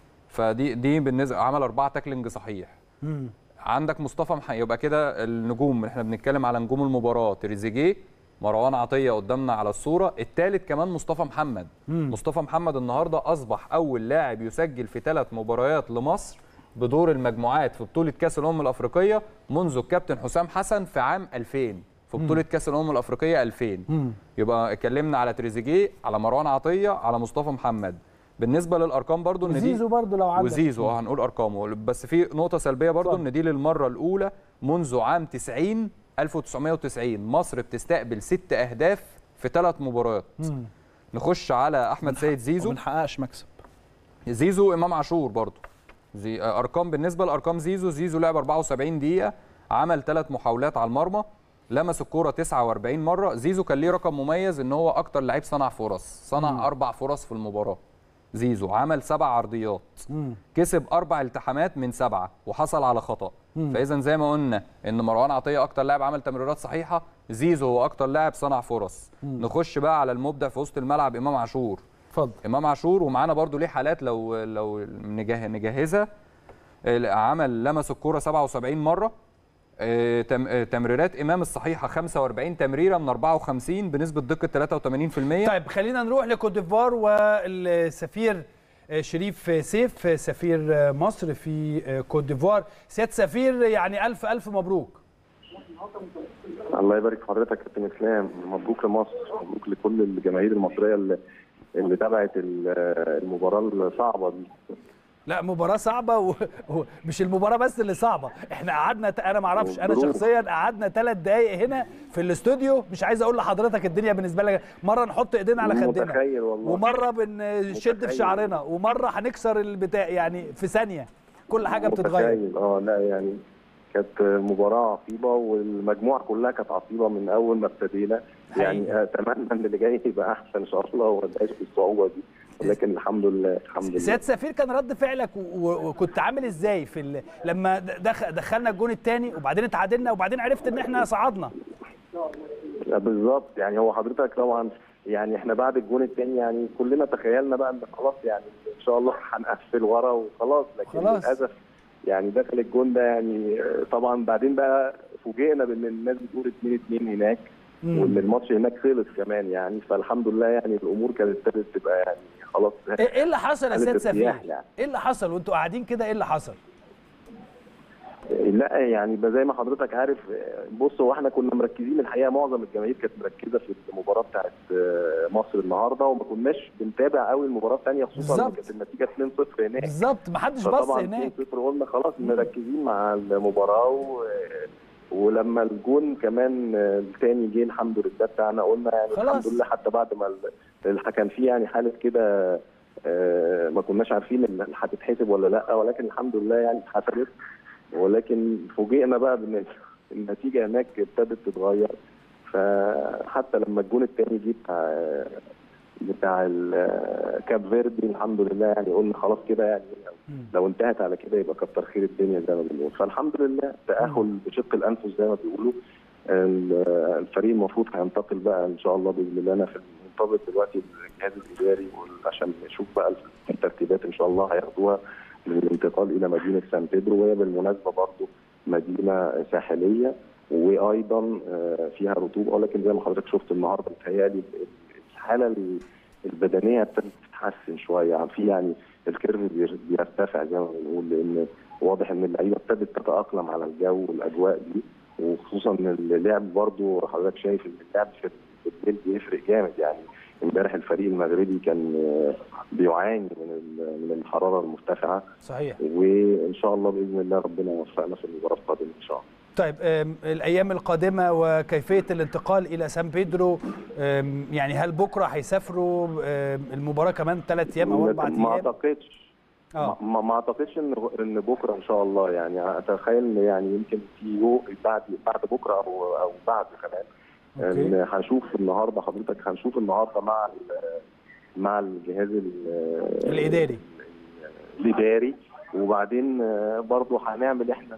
فدي دي بالنسبه عمل اربعه تاكلينج صحيح. مم. عندك مصطفى محمد، يبقى كده النجوم احنا بنتكلم على نجوم المباراه تريزيجيه، مروان عطيه قدامنا على الصوره، الثالث كمان مصطفى محمد. مم. مصطفى محمد النهارده اصبح اول لاعب يسجل في ثلاث مباريات لمصر بدور المجموعات في بطوله كاس الامم الافريقيه منذ الكابتن حسام حسن في عام ألفين في بطوله كاس الامم الافريقيه ألفين. مم. يبقى اتكلمنا على تريزيجيه، على مروان عطيه، على مصطفى محمد. بالنسبه للارقام برضو ان دي وزيزو برضو لو عندك، وزيزو اه هنقول ارقامه، بس في نقطه سلبيه برضو ان دي للمره الاولى منذ عام تسعين ألف وتسعمائة وتسعين مصر بتستقبل ست اهداف في ثلاث مباريات. مم. نخش على احمد سيد زيزو، ما بنحققش مكسب. زيزو امام عاشور برضو. زي ارقام بالنسبه لارقام زيزو، زيزو لعب أربعة وسبعين دقيقه، عمل ثلاث محاولات على المرمى، لمس الكوره تسعة وأربعين مره. زيزو كان ليه رقم مميز ان هو اكتر لعيب صنع فرص، صنع مم. اربع فرص في المباراه. زيزو عمل سبع عرضيات، مم. كسب اربع التحامات من سبعه وحصل على خطا. فاذا زي ما قلنا ان مروان عطيه اكتر لاعب عمل تمريرات صحيحه، زيزو هو اكتر لاعب صنع فرص. مم. نخش بقى على المبدع في وسط الملعب امام عاشور. اتفضل. امام عاشور ومعانا برده ليه حالات لو لو نجه نجهزها. عمل لمس الكوره سبعة وسبعين مره، تمريرات امام الصحيحه خمسة وأربعين تمريره من أربعة وخمسين بنسبه دقه ثلاثة وثمانين في المية. طيب خلينا نروح لكوت ديفوار والسفير شريف سيف، سفير مصر في كوت ديفوار. سيادة سفير يعني الف الف مبروك. الله يبارك في حضرتك يا كابتن اسلام، مبروك لمصر، مبروك لكل الجماهير المصريه اللي اللي تابعت المباراه الصعبه دي. لا مباراة صعبة، ومش المباراة بس اللي صعبة، احنا قعدنا انا ما اعرفش، انا شخصيا قعدنا ثلاث دقايق هنا في الاستوديو، مش عايز اقول لحضرتك الدنيا بالنسبة لك مرة نحط ايدينا على خدنا، ومرة بنشد في شعرنا، ومرة هنكسر البتاع، يعني في ثانية كل حاجة بتتغير. اه لا يعني كانت مباراة عصيبة، والمجموعة كلها كانت عصيبة من أول ما ابتدينا، يعني أتمنى إن اللي جاي يبقى أحسن إن شاء الله وما يبقاش بالصعوبة دي، لكن الحمد لله الحمد لله. سيادة سفير كان رد فعلك وكنت عامل إزاي في ال... لما دخل دخلنا الجون الثاني وبعدين اتعادلنا وبعدين عرفت إن إحنا صعدنا؟ بالظبط، يعني هو حضرتك طبعا يعني إحنا بعد الجون الثاني يعني كلنا تخيلنا بقى إن خلاص يعني إن شاء الله هنقفل ورا وخلاص، لكن خلاص. للأسف يعني دخل الجون ده، يعني طبعا بعدين بقى فوجئنا بان الناس بتقول اتنين اتنين هناك، وان الماتش هناك خلص كمان يعني، فالحمد لله يعني الامور كانت ابتدت تبقى يعني خلاص. ايه اللي حصل يا سيد سفير؟ يعني. ايه اللي حصل وانتوا قاعدين كده؟ ايه اللي حصل؟ لا يعني زي ما حضرتك عارف، بص هو احنا كنا مركزين الحقيقه، معظم الجماهير كانت مركزه في المباراه بتاعت مصر النهارده، وما كناش بنتابع قوي المباراه الثانيه، خصوصا ان كانت النتيجه اتنين صفر هناك. بالظبط، ما حدش بص هناك. اتنين صفر قلنا خلاص مركزين مع المباراه، و... ولما الجون كمان الثاني جه الحمد لله بتاعنا، قلنا يعني خلاص. الحمد لله، حتى بعد ما ال... كان في يعني حاله كده ما كناش عارفين ان هتتحسب ولا لا، ولكن الحمد لله يعني اتحسبت، ولكن فوجئنا بقى بان النتيجه هناك ابتدت تتغير. فحتى لما الجون الثاني جه بتاع بتاع كاب فيردي الحمد لله يعني قلنا خلاص كده، يعني لو انتهت على كده يبقى كتر خير الدنيا زي ما بنقول. فالحمد لله تاهل بشق الانفس زي ما بيقولوا. الفريق المفروض هينتقل بقى ان شاء الله باذن الله. انا في المنتظر دلوقتي بالجهاز الاداري عشان نشوف بقى الترتيبات ان شاء الله هياخدوها للانتقال الى مدينه سان بيدرو، وهي بالمناسبه برضه مدينه ساحليه وايضا فيها رطوبه، ولكن زي ما حضرتك شفت النهارده بتهيألي الحاله البدنيه ابتدت تتحسن شويه، في يعني الكيرف بيرتفع زي ما بنقول، لان واضح ان اللعيبه ابتدت تتاقلم على الجو والاجواء دي، وخصوصا ان اللعب برضه حضرتك شايف ان اللعب في الليل بيفرق جامد. يعني امبارح الفريق المغربي كان بيعاني من من الحراره المرتفعه. صحيح. وان شاء الله باذن الله ربنا يوفقنا في المباراه القادمه ان شاء الله. طيب الايام القادمه وكيفيه الانتقال الى سان بيدرو، يعني هل بكره هيسافروا؟ المباراه كمان ثلاث ايام او اربع ايام؟ ما اعتقدش اه ما, ما اعتقدش ان ان بكره ان شاء الله، يعني اتخيل يعني يمكن في يوم بعد بعد بكره او او بعد كمان. ان هنشوف النهارده حضرتك هنشوف النهارده مع مع الجهاز الاداري الاداري وبعدين برضه هنعمل احنا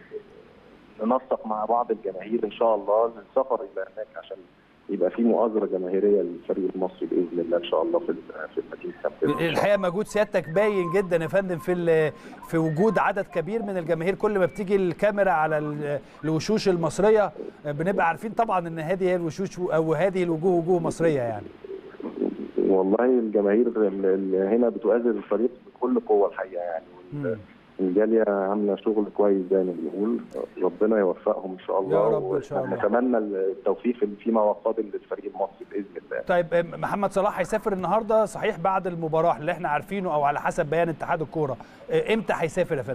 ننسق مع بعض الجماهير ان شاء الله للسفر الى هناك عشان يبقى في مؤازره جماهيريه للفريق المصري باذن الله ان شاء الله في في مدينه سان بيدرو. الحقيقه مجهود سيادتك باين جدا يا فندم في في وجود عدد كبير من الجماهير. كل ما بتيجي الكاميرا على الوشوش المصريه بنبقى عارفين طبعا ان هذه هي الوشوش او هذه الوجوه وجوه مصريه. يعني والله الجماهير هنا بتؤازر الفريق بكل قوه الحقيقه، يعني الجاليه عامله شغل كويس زي ما بنقول، ربنا يوفقهم ان شاء الله. يا رب ان شاء الله. نتمنى التوفيق فيما هو قادم للفريق المصري باذن الله. طيب محمد صلاح هيسافر النهارده صحيح بعد المباراه اللي احنا عارفينه او على حسب بيان اتحاد الكوره، امتى هيسافر يا فندم؟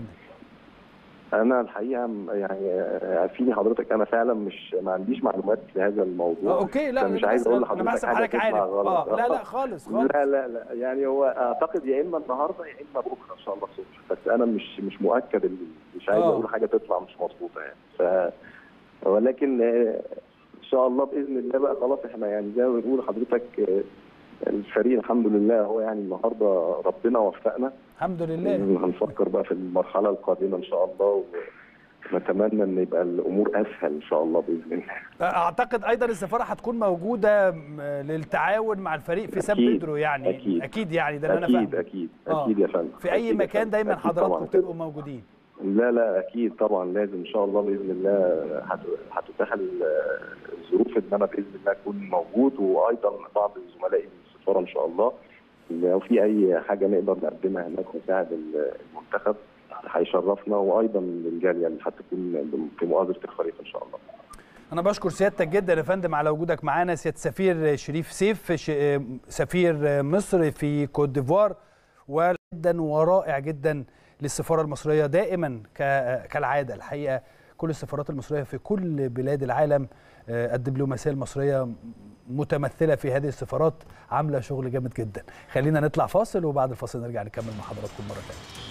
انا الحقيقه يعني عارفين حضرتك انا فعلا مش ما عنديش معلومات في هذا الموضوع. اوكي لا مش عايز اقول لحضرتك انا بحسب حضرتك عارف. اه لا لا خالص خالص لا لا لا يعني هو اعتقد يا اما النهارده يا اما بكره ان شاء الله الصبح، بس انا مش مش مؤكد، مش عايز اقول حاجه تطلع مش مظبوطه يعني. ف ولكن ان شاء الله باذن الله بقى خلاص احنا يعني زي ما بنقول حضرتك الفريق الحمد لله هو يعني النهارده ربنا وفقنا الحمد لله. هنفكر بقى في المرحله القادمه ان شاء الله، ونتمنى ان يبقى الامور اسهل ان شاء الله باذن الله. اعتقد ايضا السفاره هتكون موجوده للتعاون مع الفريق في سان بيدرو يعني. اكيد اكيد يعني ده اللي انا فاهمه. فاهمه. اكيد اكيد اكيد يا فندم. في اي مكان دايما حضراتكم بتبقوا موجودين. لا لا اكيد طبعا لازم ان شاء الله باذن الله هتتاح الظروف ان انا باذن الله اكون موجود، وايضا بعض زملائي من السفاره ان شاء الله لو في اي حاجه نقدر نقدمها هناك نساعد المنتخب هيشرفنا، وايضا الجاليه اللي هتكون في مؤازره الفريق ان شاء الله. انا بشكر سيادتك جدا يا فندم على وجودك معانا، سياده سفير شريف سيف سفير مصر في كوت ديفوار، وجدا ورائع جدا للسفاره المصريه دائما كالعاده. الحقيقه كل السفارات المصريه في كل بلاد العالم الدبلوماسيه المصريه متمثله في هذه السفارات عامله شغل جامد جدا. خلينا نطلع فاصل وبعد الفاصل نرجع نكمل مع حضراتكم مره ثانيه.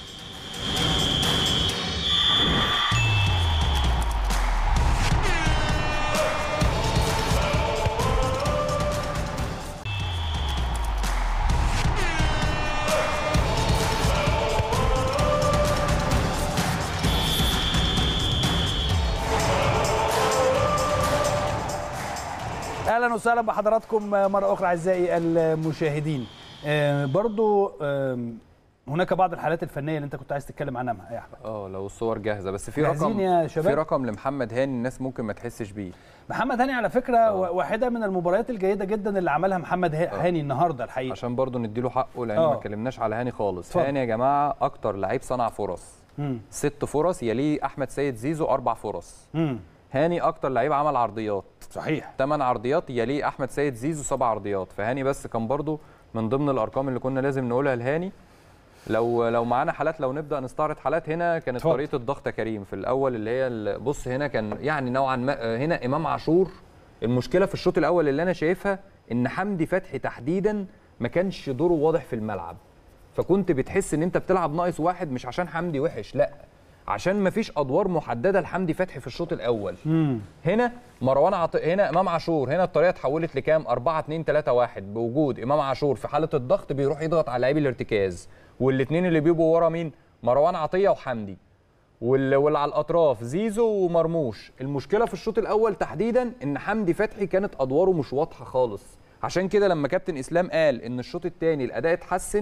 اهلا وسهلا بحضراتكم مره اخرى اعزائي المشاهدين. برضو هناك بعض الحالات الفنيه اللي انت كنت عايز تتكلم عنها يا احمد. اه لو الصور جاهزه، بس في رقم يا شباب. في رقم لمحمد هاني الناس ممكن ما تحسش بيه. محمد هاني على فكره أوه. واحده من المباريات الجيده جدا اللي عملها محمد هاني النهارده الحقيقه، عشان برضو نديله حقه لان ما اتكلمناش على هاني خالص. فضل. هاني يا جماعه اكتر لعيب صنع فرص، مم. ست فرص، يليه احمد سيد زيزو اربع فرص. مم. هاني اكتر لعيب عمل عرضيات، صحيح، ثمان عرضيات، يليه احمد سيد زيزو سبع عرضيات. فهاني بس كان برضو من ضمن الارقام اللي كنا لازم نقولها لهاني. لو لو معانا حالات، لو نبدا نستعرض حالات هنا كانت فضل. طريقه الضغط كريم في الاول اللي هي بص هنا كان يعني نوعا ما هنا امام عاشور. المشكله في الشوط الاول اللي انا شايفها ان حمدي فتحي تحديدا ما كانش دوره واضح في الملعب، فكنت بتحس ان انت بتلعب ناقص واحد، مش عشان حمدي وحش، لا عشان ما فيش ادوار محدده لحمدي فتحي في الشوط الاول. مم. هنا مروان عط... هنا امام عاشور، هنا الطريقه اتحولت لكام؟ أربعة اتنين تلاتة واحد بوجود امام عاشور في حاله الضغط بيروح يضغط على لاعبي الارتكاز، والاثنين اللي بيبقوا ورا مين؟ مروان عطيه وحمدي، واللي, واللي على الاطراف زيزو ومرموش. المشكله في الشوط الاول تحديدا ان حمدي فتحي كانت ادواره مش واضحه خالص، عشان كده لما كابتن اسلام قال ان الشوط الثاني الاداء اتحسن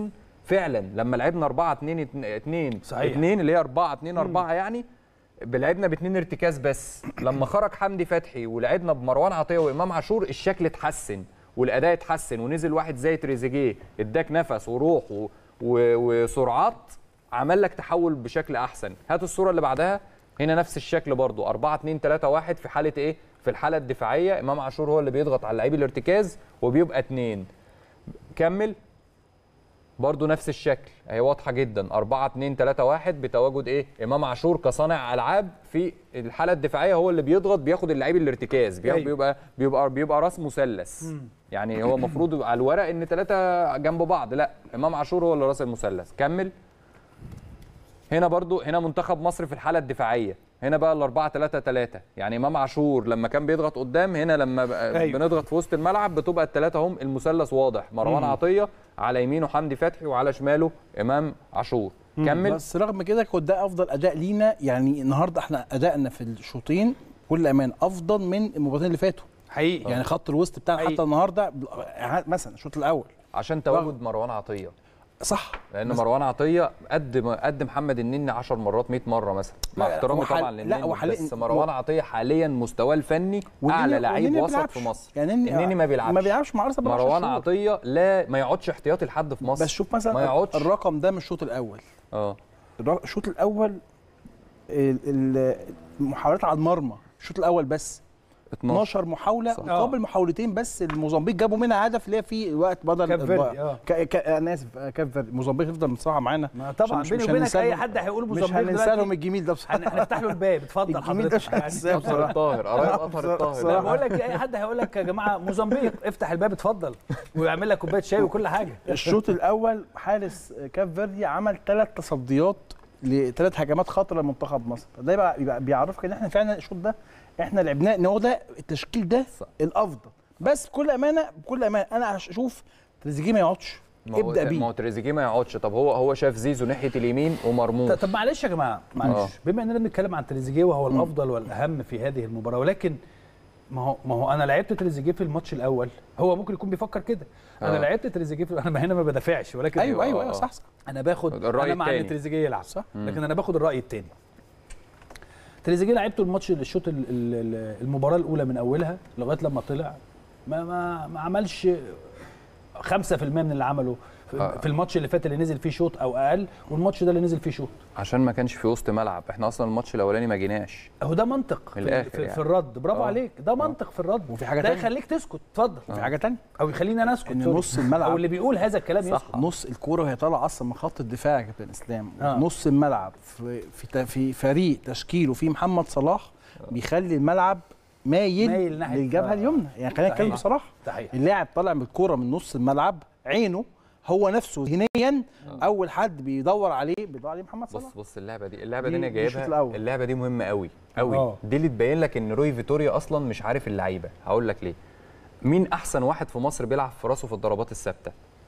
فعلا لما لعبنا أربعة اتنين اتنين صحيح. اتنين اللي هي أربعة اتنين أربعة يعني لعبنا باتنين ارتكاز بس. لما خرج حمدي فتحي ولعبنا بمروان عطيه وامام عاشور الشكل اتحسن والاداء اتحسن، ونزل واحد زي تريزيجيه اداك نفس وروح و... و... وسرعات، عمل لك تحول بشكل احسن. هات الصوره اللي بعدها، هنا نفس الشكل برضو أربعة اتنين تلاتة واحد في حاله ايه؟ في الحاله الدفاعيه امام عاشور هو اللي بيضغط على لعيب الارتكاز وبيبقى اتنين. كمل برضو نفس الشكل اهي واضحه جدا أربعة اتنين تلاتة واحد بتواجد ايه؟ امام عاشور كصانع العاب في الحاله الدفاعيه هو اللي بيضغط بياخد اللعيب الارتكاز، بيبقى بيبقى بيبقى, بيبقى راس مثلث. يعني هو المفروض على الورق ان ثلاثه جنب بعض، لا امام عاشور هو اللي راس المثلث. كمل. هنا برضو هنا منتخب مصر في الحاله الدفاعيه، هنا بقى الأربعة تلاتة تلاتة، يعني امام عاشور لما كان بيضغط قدام، هنا لما أيوه. بنضغط في وسط الملعب بتبقى الثلاثه هم المثلث واضح، مروان عطيه على يمينه حمدي فتحي وعلى شماله امام عاشور. كمل. بس رغم كده كنت ده افضل اداء لينا، يعني النهارده احنا ادائنا في الشوطين كل امان افضل من المباراتين اللي فاتوا حقيقي. يعني خط الوسط بتاعنا حتى النهارده مثلا الشوط الاول عشان تواجد مروان عطيه صح، لان مروان عطيه قد قد محمد النني عشر مرات مية مره مثلا، مع احترامي طبعا للنني، بس مروان عطيه حاليا مستواه الفني اعلى لعيب وسط في مصر. يعني النني ما بيلعبش ما بيلعبش مع ارسنال. مروان عطيه لا ما يقعدش احتياطي لحد في مصر. بس شوف مثلا الرقم ده من الشوط الاول. اه الشوط الاول المحاولات على المرمى الشوط الاول بس اتناشر محاوله مقابل محاولتين بس الموزمبيق جابوا منها هدف اللي هي في وقت بدل كاب فيردي. اه ك... ك... انا اسف كاب فيردي. موزمبيق يفضل مصراحه معانا طبعا. بيني وبينك اي حد هيقول موزمبيق مش هننسى لهم الجميل ده بصراحه، هنفتح له الباب. اتفضل حضرتك. اطهر الطاهر قرايب اطهر الطاهر. لا بقول لك اي حد هيقول لك يا جماعه موزمبيق افتح الباب اتفضل ويعمل لك كوبايه شاي وكل حاجه. الشوط الاول حارس كاب فيردي عمل ثلاث تصديات لثلاث هجمات خطره لمنتخب مصر. ده يبقى بيعرفك ان احنا فعلا الشوط ده احنا لعبناه، ان هو ده التشكيل ده الافضل. بس بكل امانه بكل امانه انا اشوف تريزيجيه ما يقعدش، ابدا بيه. ما هو تريزيجيه ما يقعدش. طب هو هو شاف زيزو ناحيه اليمين ومرموش. طب معلش يا جماعه معلش، بما اننا بنتكلم عن تريزيجيه وهو م. الافضل والاهم في هذه المباراه، ولكن ما هو ما هو انا لعبت تريزيجيه في الماتش الاول، هو ممكن يكون بيفكر كده. انا آه. لعبت تريزيجيه في... انا هنا ما بدافعش، ولكن ايوه ايوه, أيوة صح صح. انا باخد انا مع ان تريزيجيه يلعب صح، لكن انا باخد الراي الثاني. تريزيجيه لعبته الماتش الشوط المباراه الاولى من اولها لغايه لما طلع ما ما, ما عملش خمسة في المية من اللي عمله في الماتش اللي فات اللي نزل فيه شوط او اقل، والماتش ده اللي نزل فيه شوط عشان ما كانش في وسط ملعب. احنا اصلا الماتش الاولاني ما جيناش. اهو ده منطق في, في, في, يعني. في الرد. برافو أوه. عليك، ده منطق في الرد. وفي حاجه ده تانية يخليك تسكت. اتفضل. وفي حاجه ثانيه او يخليني انا اسكت ان نص الملعب او اللي بيقول هذا الكلام يسكت. نص الكوره وهي طالعه اصلا من خط الدفاع يا كابتن اسلام. آه. نص الملعب في في, في فريق تشكيله فيه محمد صلاح بيخلي الملعب مايل, مايل للجبهه آه. اليمنى. يعني خلينا نتكلم بصراحه، اللاعب طالع بالكوره من نص الملعب، عينه هو نفسه ذهنيا اول حد بيدور عليه بيدور عليه محمد صلاح. بص بص اللعبه دي اللعبه دي انا جايبها، اللعبه دي مهمه قوي قوي. أوه. دي اللي تبين لك ان روي فيتوريا اصلا مش عارف اللعيبه. هقول لك ليه. مين احسن واحد في مصر بيلعب في راسه في الضربات الثابته؟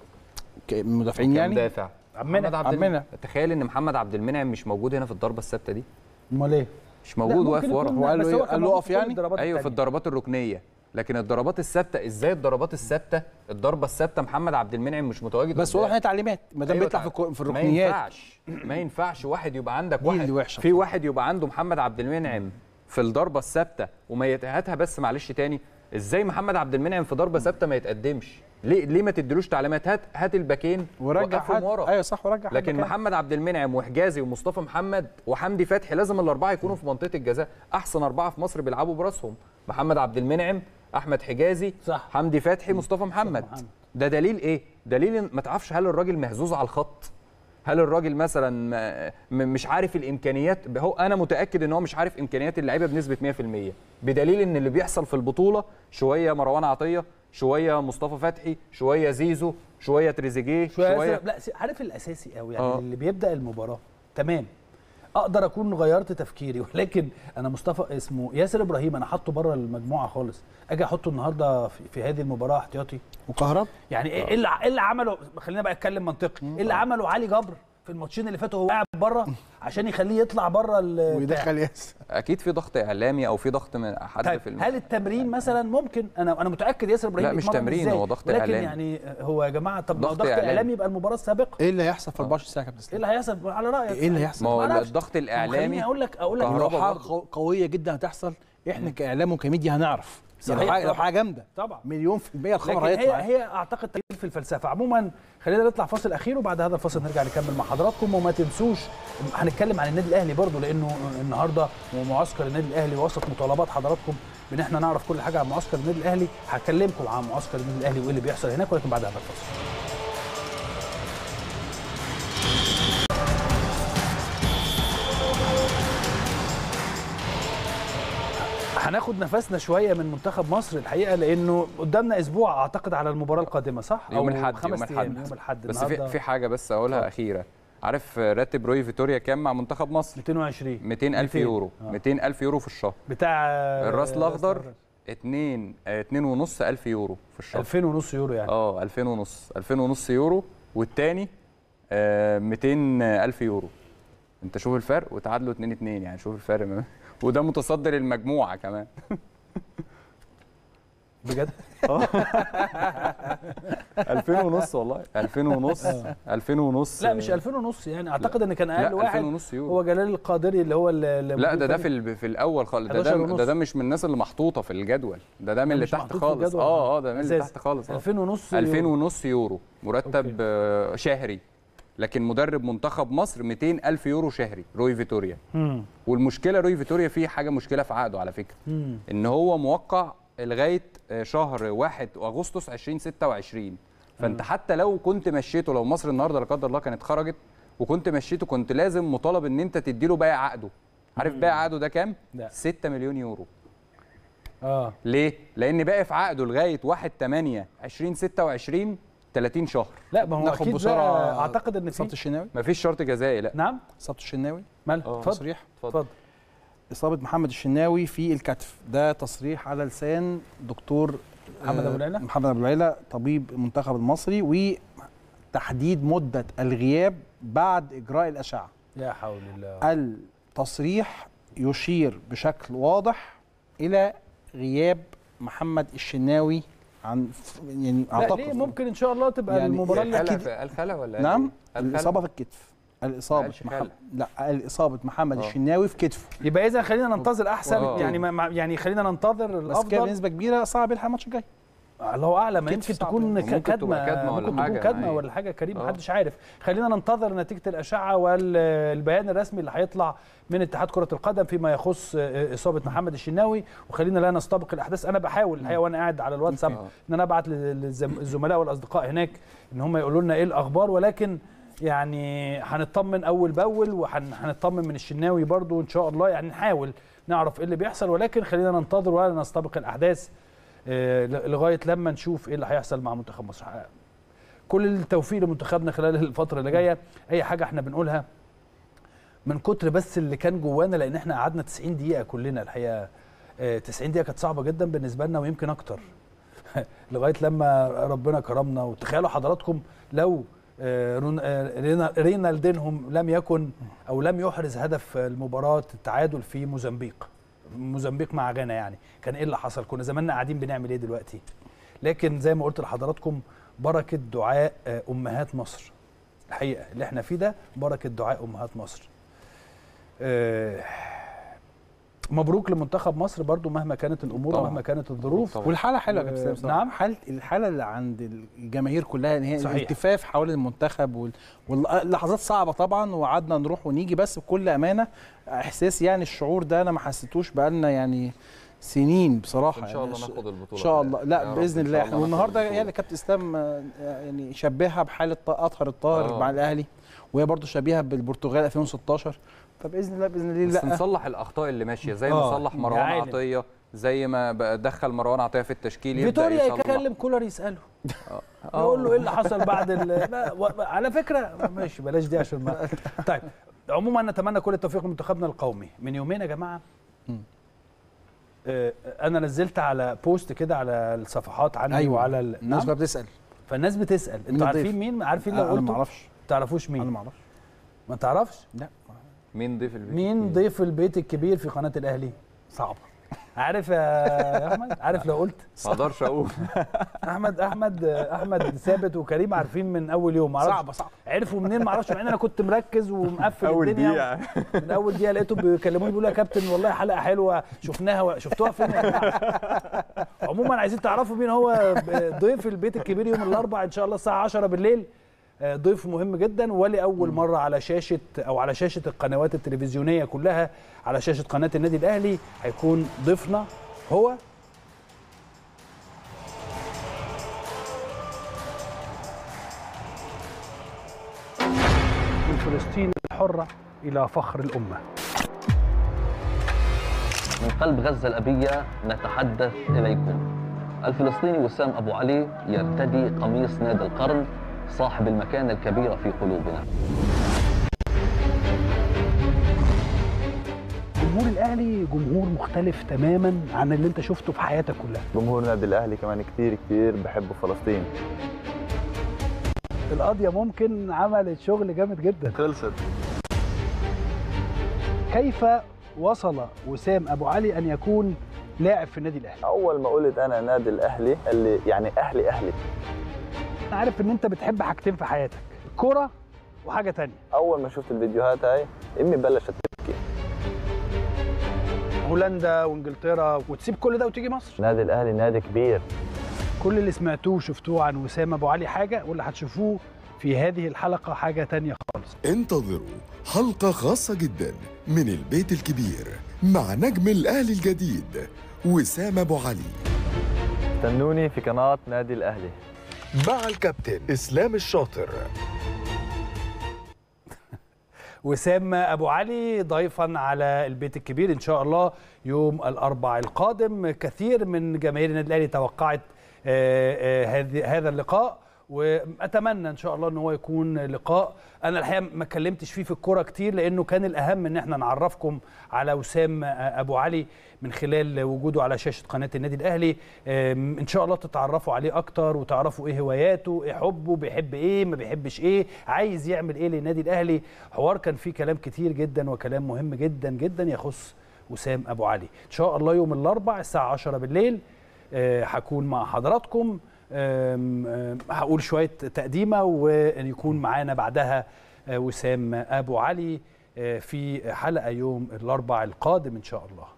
مدافعين يعني مدافع محمد عبد المنعم. تخيل ان محمد عبد المنعم مش موجود هنا في الضربه الثابته دي. امال ايه؟ مش موجود، واقف ورا. هو قال له قال له اقف يعني. ايوه في الضربات الركنيه، لكن الضربات الثابته ازاي؟ الضربات الثابته الضربه الثابته محمد عبد المنعم مش متواجد، بس واضح ان تعليمات ما دام بيطلع في, في الركنيات. ما ينفعش ما ينفعش واحد يبقى عندك واحد في واحد يبقى عنده محمد عبد المنعم في الضربه الثابته وما يتهاتها. بس معلش تاني، ازاي محمد عبد المنعم في ضربه ثابته ما يتقدمش؟ ليه ليه ما تديلوش تعليمات؟ هات هات الباكين ورجعهم ورا. ايوه صح ورجع. لكن محمد عبد المنعم وحجازي ومصطفى محمد وحمدي فتحي لازم الاربعه يكونوا في منطقه الجزاء. احسن اربعه في مصر بيلعبوا براسهم، محمد عبد المنعم، احمد حجازي، صح. حمدي فتحي، مصطفى محمد. ده دليل ايه؟ دليل ما تعرفش هل الراجل مهزوز على الخط، هل الراجل مثلا مش عارف الامكانيات. هو انا متاكد ان هو مش عارف امكانيات اللعيبه بنسبه مية في المية، بدليل ان اللي بيحصل في البطوله شويه مروان عطيه، شويه مصطفى فتحي، شويه زيزو، شويه تريزيجيه، شويه, شوية لا عارف الاساسي قوي يعني آه. اللي بيبدا المباراه تمام اقدر اكون غيرت تفكيري، ولكن انا مصطفى اسمه ياسر ابراهيم انا حاطه بره المجموعه خالص، اجي احطه النهارده في, في هذه المباراه احتياطي وكهرب. يعني ايه اللي اللي عمله؟ خلينا بقى اتكلم منطقي. ايه اللي عمله علي جبر في الماتشين اللي فاتوا؟ هو قاعد بره عشان يخليه يطلع بره ويدخل ياسر. اكيد في ضغط اعلامي او في ضغط من حد طيب في الم... هل التمرين مثلا ممكن؟ انا انا متاكد ياسر ابراهيم لا مش بيتمرن تمرين، إزاي؟ هو ضغط ولكن اعلامي. يعني هو يا جماعه طب ضغط ضغط إعلامي. اعلامي يبقى المباراه السابقه. ايه اللي هيحصل في أربعة وعشرين ساعه يا كابتن ايه اسلام؟ اللي هيحصل على رايك؟ ايه اللي هيحصل؟ ما هو معرفش. الضغط الاعلامي خليني اقول لك اقول لك لو كهربا حاجه برضه. قو- قويه جدا هتحصل احنا كاعلام وكميديا هنعرف. يعني لو صحيح. حاجه لو حاجه جامده طبعا مليون في المية الخبر لكن هيطلع. هي هي اعتقد تغيير في الفلسفه. عموما خلينا نطلع فاصل اخير وبعد هذا الفاصل نرجع نكمل مع حضراتكم. وما تنسوش هنتكلم عن النادي الاهلي برضو، لانه النهارده معسكر النادي الاهلي وسط مطالبات حضراتكم بان احنا نعرف كل حاجه عن معسكر النادي الاهلي. هكلمكم عن معسكر النادي الاهلي وايه اللي بيحصل هناك، ولكن بعد هذا الفاصل. هناخد نفسنا شويه من منتخب مصر الحقيقه، لانه قدامنا اسبوع اعتقد على المباراه القادمه، صح؟ يوم أو الاحد خمس يوم أيام، الاحد يوم الاحد بس في في حاجه بس اقولها طبعا. اخيره. عارف راتب روي فيتوريا كام مع منتخب مصر؟ مئتين وعشرين مئتين ألف يورو. آه. مئتين ألف يورو في الشهر. بتاع الراس الاخضر اتنين اتنين ونص ألف يورو في الشهر. ألفين ونص يورو يعني. اه ألفين ونص ألفين ونص يورو، والتاني آه مئتين ألف يورو. انت شوف الفرق، وتعادلوا اتنين اتنين، يعني شوف الفرق ما- وده متصدر المجموعه كمان. بجد؟ ألفين ونص والله، ألفين ونص ألفين ونص. لا مش ألفين ونص يعني، اعتقد ان كان اقل لا واحد ألفين ونص يورو. هو جلال القادري اللي هو اللي لا ده ده في ال- في الاول خالص. ده حداشر ده, ونص. ده ده مش من الناس اللي محطوطه في الجدول، ده ده من اللي مش تحت محطوط في خالص. الجدول. اه اه ده من اللي أساسي. تحت خالص. آه. ألفين ونص ألفين يورو. ونص يورو مرتب آه شهري. لكن مدرب منتخب مصر مئتين ألف يورو شهري روي فيتوريا. مم. والمشكله روي فيتوريا فيه حاجه مشكله في عقده على فكره. مم. ان هو موقع لغايه آه، شهر واحد اغسطس ألفين وستة وعشرين. فانت حتى لو كنت مشيته، لو مصر النهارده لا قدر الله كانت خرجت وكنت مشيته، كنت لازم مطالب ان انت تديله باقي عقده. عارف باقي عقده ده كام؟ لا. ستة مليون يورو. اه ليه؟ لأن باقي في عقده لغاية واحد ثمانية ألفين وستة وعشرين ثلاثين شهر. لا ما هو ناخد اكيد بسرعة بقى اعتقد ان اصابه في الشناوي. مفيش شرط جزائي. لا. نعم اصابه الشناوي مال آه. اتفضل تصريح اتفضل. اصابه محمد الشناوي في الكتف، ده تصريح على لسان دكتور محمد آه، أبو العلا؟ محمد ابو العلا طبيب المنتخب المصري، وتحديد مده الغياب بعد اجراء الاشعه. يا حول الله. التصريح يشير بشكل واضح الى غياب محمد الشناوي عن يعني لا اعتقد ليه ممكن ان شاء الله تبقى يعني المباراه اللي أكيد. الخلع الخلع ولا نعم إيه؟ الخلع؟ الاصابه في الكتف، الاصابه قالش محمد خلع. لا الاصابه محمد آه. الشناوي في كتفه، يبقى اذا خلينا ننتظر احسن آه. يعني ما ما- يعني خلينا ننتظر بس كده الافضل. بنسبه كبيره صعب يلحق الماتش الجاي. الله اعلم، كتف يمكن صعب تكون يعني. ك- ممكن تبقى كدمه كدمة ولا ممكن تكون حاجة كدمه يعني. ولا حاجه كريم، آه. محدش عارف. خلينا ننتظر نتيجه الاشعه والبيان الرسمي اللي هيطلع من اتحاد كره القدم فيما يخص اصابه محمد الشناوي، وخلينا لا نستبق الاحداث. انا بحاول الحقيقه وانا قاعد على الواتساب آه. ان انا ابعت للزملاء والاصدقاء هناك ان هم يقولوا لنا ايه الاخبار، ولكن يعني هنطمن اول باول وهنطمن من الشناوي برضو ان شاء الله، يعني نحاول نعرف ايه اللي بيحصل، ولكن خلينا ننتظر ولا نستبق الاحداث آه، لغايه لما نشوف ايه اللي هيحصل مع منتخب مصر. كل التوفيق لمنتخبنا خلال الفتره اللي جايه. اي حاجه احنا بنقولها من كتر بس اللي كان جوانا، لان احنا قعدنا تسعين دقيقه كلنا الحقيقه. آه، تسعين دقيقه كانت صعبه جدا بالنسبه لنا ويمكن اكتر لغايه لما ربنا كرمنا. وتخيلوا حضراتكم لو آه، رون- آه، رينا- رينالدينهم لم يكن او لم يحرز هدف المباراه التعادل في موزمبيق موزمبيق مع غانا، يعني كان ايه اللي حصل؟ كنا زماننا قاعدين بنعمل ايه دلوقتي؟ لكن زي ما قلت لحضراتكم بركه دعاء آه، امهات مصر. الحقيقه اللي احنا فيه ده بركه دعاء امهات مصر. آه، مبروك لمنتخب مصر برضو مهما كانت الامور طبعا. ومهما كانت الظروف. طبعا. والحاله حلوه يا آه، كابتن بصراحة. نعم. حاله الحاله اللي عند الجماهير كلها ان هي صحيح. الالتفاف حول المنتخب وال- واللحظات صعبه طبعا، وقعدنا نروح ونيجي، بس بكل امانه احساس يعني الشعور ده انا ما حسيتوش بقالنا يعني سنين بصراحه. ان شاء الله يعني ناخد البطوله. ان شاء الله، يا لا رب باذن إن الله. شاء احنا ناخد والنهارده البطولة. هي اللي كابتن اسلام آه، يعني شبهها بحاله اطهر الطاهر آه. مع الاهلي، وهي برضو شبيهه بالبرتغال ألفين وستاشر. فباذن الله باذن الله بس لا نصلح الاخطاء اللي ماشيه، زي ما آه، صلح يا مروان عالم. عطيه، زي ما بقى دخل مروان عطيه في التشكيل يبدا فيتوريا يصلح. يكلم كولر يساله آه. يقول له ايه اللي حصل بعد ال... لا، و... على فكره ماشي بلاش دي عشان ما طيب. عموما نتمنى كل التوفيق لمنتخبنا القومي. من يومين يا جماعه آه، انا نزلت على بوست كده على الصفحات عندي ايوه وعلى ال... الناس نعم؟ بقى بتسال فالناس بتسال مين انتوا الضيف؟ عارفين مين؟ عارفين لو انا ما قلتوا؟ اعرفش تعرفوش انا مين؟ ما اعرفش ما تعرفش؟ لا. مين ضيف البيت مين الكبير؟ ضيف البيت الكبير في قناه الاهلي؟ صعبه. عارف يا احمد؟ عارف لو قلت؟ ما اقدرش اقول. احمد احمد احمد ثابت وكريم عارفين من اول يوم. معرفش صعبه صعبه. عرفوا منين ما اعرفش، مع ان انا كنت مركز ومقفل أول الدنيا. دقيقة. من اول دقيقه لقيتهم بيكلموني بيقولوا يا كابتن والله حلقه حلوه شفناها. شفتوها فين يا جماعه؟ عموما عايزين تعرفوا مين هو ضيف البيت الكبير يوم الاربعاء ان شاء الله الساعه عشرة بالليل. ضيف مهم جدا ولاول مره على شاشه او على شاشه القنوات التلفزيونيه كلها، على شاشه قناه النادي الاهلي هيكون ضيفنا هو من فلسطين الحره الى فخر الامه. من قلب غزة الأبية نتحدث إليكم. الفلسطيني وسام أبو علي يرتدي قميص نادي القرن، صاحب المكانة الكبيرة في قلوبنا. جمهور الاهلي جمهور مختلف تماما عن اللي انت شفته في حياتك كلها. جمهور النادي الاهلي كمان كتير كتير بحبوا فلسطين. القضيه ممكن عملت شغل جامد جدا. خلصت. كيف وصل وسام ابو علي ان يكون لاعب في النادي الاهلي؟ اول ما قلت انا نادي الاهلي اللي يعني اهلي اهلي. انا عارف ان انت بتحب حاجتين في حياتك، الكوره وحاجه تانية. اول ما شفت الفيديوهات هاي امي بلشت تبكي. هولندا وانجلترا وتسيب كل ده وتيجي مصر. نادي الاهلي نادي كبير. كل اللي سمعتوه وشفتوه عن وسام ابو علي حاجه، واللي هتشوفوه في هذه الحلقه حاجه تانية خالص. انتظروا حلقه خاصه جدا من البيت الكبير مع نجم الاهلي الجديد وسام ابو علي. استنوني في قناه نادي الاهلي مع الكابتن اسلام الشاطر. وسام ابو علي ضيفا على البيت الكبير ان شاء الله يوم الاربعاء القادم. كثير من جماهير النادي الاهلي توقعت هذا اللقاء، واتمنى ان شاء الله ان هو يكون لقاء. انا الحقيقه ما اتكلمتش فيه في الكوره كتير لانه كان الاهم ان احنا نعرفكم على وسام ابو علي من خلال وجوده على شاشه قناه النادي الاهلي. ان شاء الله تتعرفوا عليه اكتر وتعرفوا ايه هواياته، ايه حبه، بيحب ايه، ما بيحبش ايه، عايز يعمل ايه للنادي الاهلي. حوار كان فيه كلام كتير جدا وكلام مهم جدا جدا يخص وسام ابو علي. ان شاء الله يوم الاربعاء الساعه عشرة بالليل هكون مع حضراتكم. هقول شويه تقديمه وان يكون معانا بعدها وسام ابو علي في حلقه يوم الاربعاء القادم ان شاء الله.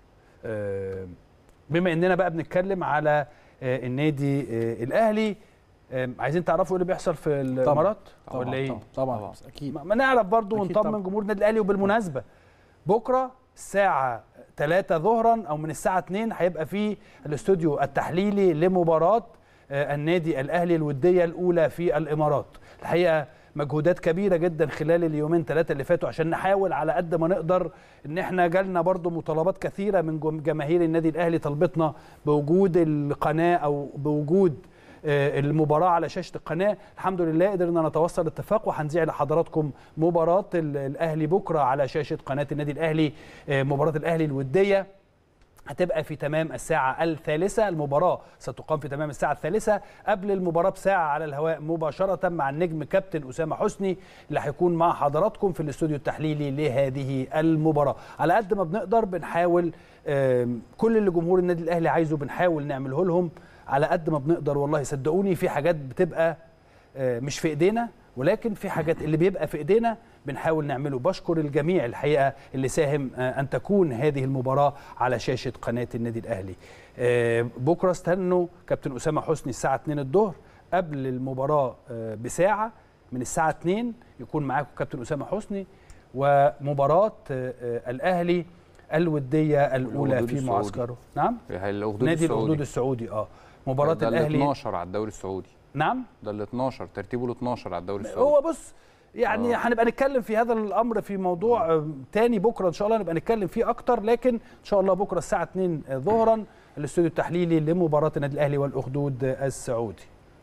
بما اننا بقى بنتكلم على النادي الاهلي، عايزين تعرفوا ايه اللي بيحصل في الامارات ولا ايه؟ طبعا طبعا اكيد. ما نعرف برضو ونطمن جمهور النادي الاهلي. وبالمناسبه بكره الساعه ثلاثة ظهرا او من الساعه اتنين هيبقى في الاستوديو التحليلي لمباراه النادي الاهلي الوديه الاولى في الامارات. الحقيقه مجهودات كبيره جدا خلال اليومين ثلاثه اللي فاتوا عشان نحاول على قد ما نقدر ان احنا جالنا برضو مطالبات كثيره من جماهير النادي الاهلي طلبتنا بوجود القناه او بوجود المباراه على شاشه القناه. الحمد لله قدرنا نتوصل لاتفاق وهنذيع لحضراتكم مباراه الاهلي بكره على شاشه قناه النادي الاهلي. مباراه الاهلي الوديه هتبقى في تمام الساعة الثالثة. المباراة ستقام في تمام الساعة الثالثة. قبل المباراة بساعة على الهواء مباشرة مع النجم كابتن أسامة حسني اللي هيكون مع حضراتكم في الاستوديو التحليلي لهذه المباراة. على قد ما بنقدر بنحاول كل اللي جمهور النادي الأهلي عايزه بنحاول نعمله لهم على قد ما بنقدر. والله صدقوني في حاجات بتبقى مش في ايدينا، ولكن في حاجات اللي بيبقى في ايدينا بنحاول نعمله. بشكر الجميع الحقيقه اللي ساهم ان تكون هذه المباراه على شاشه قناه النادي الاهلي. بكره استنوا كابتن اسامه حسني الساعه اتنين الظهر قبل المباراه بساعه، من الساعه اتنين يكون معاكم كابتن اسامه حسني ومباراه الاهلي الوديه الاولى في معسكره. نعم نادي الاخدود السعودي. اه مباراه ده الاهلي اتناشر على الدوري السعودي. نعم ده ال اتناشر ترتيبه ال اتناشر على الدوري السعودي. هو بص يعني هنبقى نتكلم في هذا الامر في موضوع آه. تاني بكره ان شاء الله نبقى نتكلم فيه اكتر، لكن ان شاء الله بكره الساعه اتنين ظهرا الاستوديو التحليلي لمباراه النادي الاهلي والاخدود السعودي.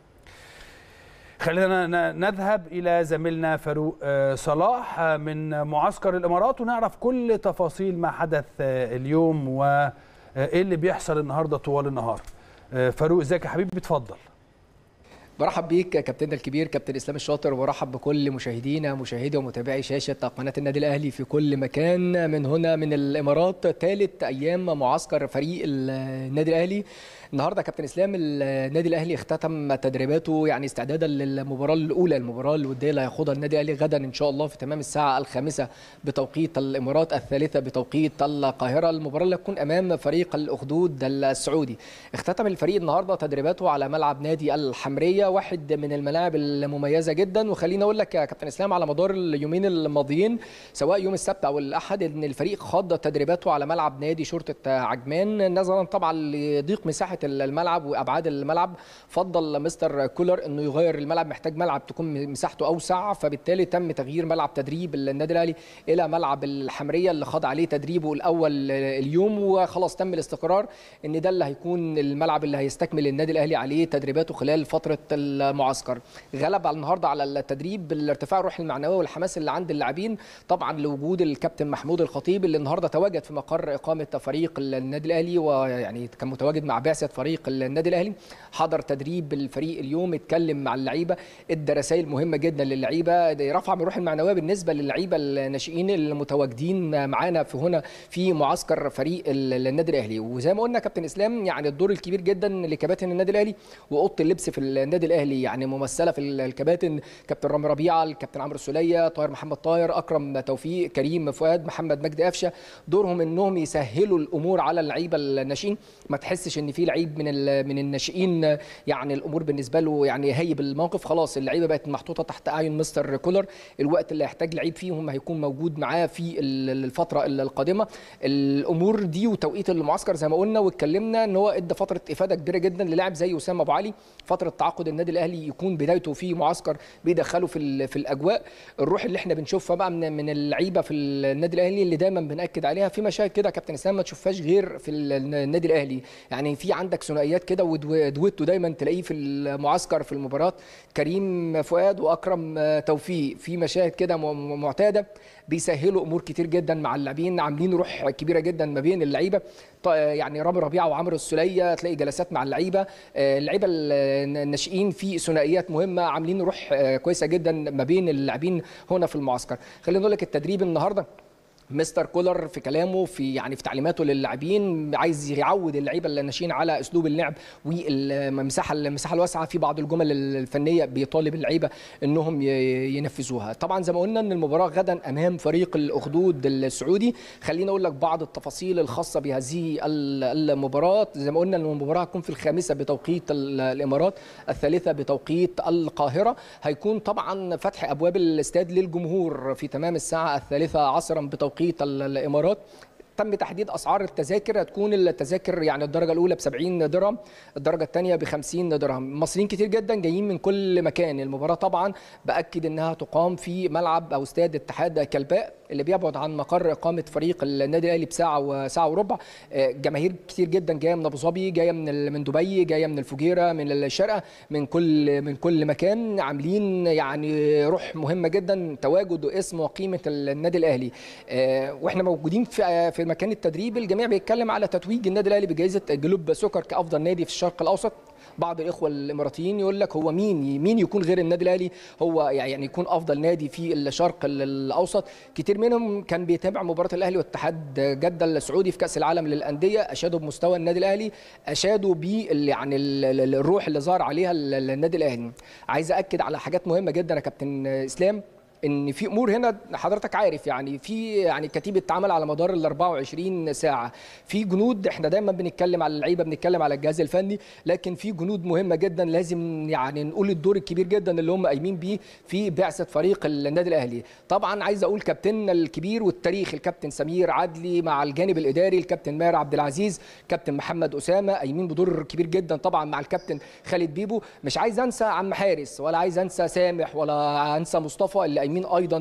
خلينا نذهب الى زميلنا فاروق صلاح من معسكر الامارات ونعرف كل تفاصيل ما حدث اليوم وايه اللي بيحصل النهارده طوال النهار. فاروق ازيك يا حبيبي؟ اتفضل. برحب بيك كابتننا الكبير كابتن اسلام الشاطر، وبرحب بكل مشاهدينا مشاهدي ومتابعي شاشه قناه النادي الاهلي في كل مكان من هنا من الامارات. ثالث ايام معسكر فريق النادي الاهلي. النهارده كابتن اسلام النادي الاهلي اختتم تدريباته يعني استعدادا للمباراه الاولى، المباراه الوديه اللي هياخدها النادي الاهلي غدا ان شاء الله في تمام الساعه الخامسه بتوقيت الامارات، الثالثه بتوقيت القاهره، المباراه اللي هتكون امام فريق الاخدود السعودي. اختتم الفريق النهارده تدريباته على ملعب نادي الحمريه، واحد من الملاعب المميزه جدا. وخليني اقول لك يا كابتن اسلام على مدار اليومين الماضيين سواء يوم السبت او الاحد ان الفريق خاض تدريباته على ملعب نادي شرطه عجمان، نظرا طبعا لضيق مساحه الملعب وابعاد الملعب. فضل مستر كولر انه يغير الملعب، محتاج ملعب تكون مساحته اوسع، فبالتالي تم تغيير ملعب تدريب النادي الاهلي الى ملعب الحمريه اللي خاض عليه تدريبه الاول اليوم، وخلاص تم الاستقرار ان ده اللي هيكون الملعب اللي هيستكمل النادي الاهلي عليه تدريباته خلال فتره المعسكر. غلب على النهارده على التدريب الارتفاع الروح المعنويه والحماس اللي عند اللاعبين، طبعا لوجود الكابتن محمود الخطيب اللي النهارده تواجد في مقر اقامه فريق النادي الاهلي، ويعني كان متواجد مع بعثه فريق النادي الاهلي، حضر تدريب الفريق اليوم، اتكلم مع اللعيبه، ادى رسائل مهمه جدا للعيبه، رفع من الروح المعنويه بالنسبه للعيبه الناشئين المتواجدين معانا في هنا في معسكر فريق النادي الاهلي. وزي ما قلنا كابتن اسلام يعني الدور الكبير جدا لكباتن النادي الاهلي واوضه اللبس في النادي الاهلي، يعني ممثله في الكباتن كابتن رامي ربيعه، الكابتن عمرو السوليه، طاهر محمد طاهر، اكرم توفيق، كريم فؤاد، محمد مجدي قفشه. دورهم انهم يسهلوا الامور على اللعيبه الناشئين، ما تحسش ان في لعيب من من الناشئين يعني الامور بالنسبه له يعني هيب الموقف، خلاص اللعيبه بقت محطوطه تحت اعين مستر كولر، الوقت اللي هيحتاج لعيب فيهم هيكون موجود معاه في الفتره القادمه. الامور دي وتوقيت المعسكر زي ما قلنا واتكلمنا ان هو ادى فتره افاده كبيره جدا للاعب زي اسامه ابو علي، فتره تعاقد النادي الاهلي يكون بدايته في معسكر بيدخله في في الاجواء، الروح اللي احنا بنشوفها بقى من من اللعيبه في النادي الاهلي اللي دايما بناكد عليها في مشاهد كده كابتن اسامه ما تشوفهاش غير في النادي الاهلي، يعني في عندك ثنائيات كده ودويتو دايما تلاقيه في المعسكر في المباراه، كريم فؤاد واكرم توفيق، في مشاهد كده معتاده بيسهلوا امور كتير جدا مع اللاعبين، عاملين روح كبيره جدا ما بين اللعيبه، يعني رامي ربيعه وعمرو السوليه تلاقي جلسات مع اللعيبه، اللعيبه الناشئين في ثنائيات مهمه عاملين روح كويسه جدا ما بين اللاعبين هنا في المعسكر. خلينا نقول لك التدريب النهارده مستر كولر في كلامه في يعني في تعليماته للاعبين عايز يعود اللعيبه الناشئين على اسلوب اللعب والمساحه المساحه الواسعه، في بعض الجمل الفنيه بيطالب اللعيبه انهم ينفذوها. طبعا زي ما قلنا ان المباراه غدا امام فريق الاخدود السعودي، خلينا اقول لك بعض التفاصيل الخاصه بهذه المباراه. زي ما قلنا ان المباراه هتكون في الخامسه بتوقيت الامارات، الثالثه بتوقيت القاهره، هيكون طبعا فتح ابواب الاستاد للجمهور في تمام الساعه الثالثه عصرا بتوقيت توقيت الامارات. تم تحديد اسعار التذاكر، هتكون التذاكر يعني الدرجه الاولى ب سبعين درهم، الدرجه الثانيه ب خمسين درهم. مصريين كتير جدا جايين من كل مكان. المباراه طبعا باكد انها تقام في ملعب او استاد اتحاد كلباء اللي بيبعد عن مقر اقامه فريق النادي الاهلي بساعه وساعه وربع. جماهير كتير جدا جايه من ابو ظبي، جايه من من دبي، جايه من الفجيره، من الشارقه، من كل من كل مكان، عاملين يعني روح مهمه جدا، تواجد واسم وقيمه النادي الاهلي. واحنا موجودين في في مكان التدريب، الجميع بيتكلم على تتويج النادي الاهلي بجائزه جلوب سكر كافضل نادي في الشرق الاوسط. بعض الاخوه الاماراتيين يقول لك هو مين مين يكون غير النادي الاهلي هو يعني يكون افضل نادي في الشرق الاوسط. كتير منهم كان بيتابع مباراه الاهلي واتحاد جده السعودي في كاس العالم للانديه، اشادوا بمستوى النادي الاهلي، اشادوا ب يعني الروح اللي ظهر عليها النادي الاهلي. عايز اكد على حاجات مهمه جدا يا كابتن اسلام، ان في امور هنا حضرتك عارف يعني في يعني كتيبه عمل على مدار ال أربعة وعشرين ساعه، في جنود احنا دايما بنتكلم على اللعيبه، بنتكلم على الجهاز الفني، لكن في جنود مهمه جدا لازم يعني نقول الدور الكبير جدا اللي هم قايمين بيه في بعثه فريق النادي الاهلي. طبعا عايز اقول كابتننا الكبير والتاريخ الكابتن سمير عدلي، مع الجانب الاداري الكابتن ماهر عبد العزيز، كابتن محمد اسامه، قايمين بدور كبير جدا طبعا مع الكابتن خالد بيبو. مش عايز انسى عم حارس ولا عايز انسى سامح ولا انسى مصطفى اللي قايمين ايضا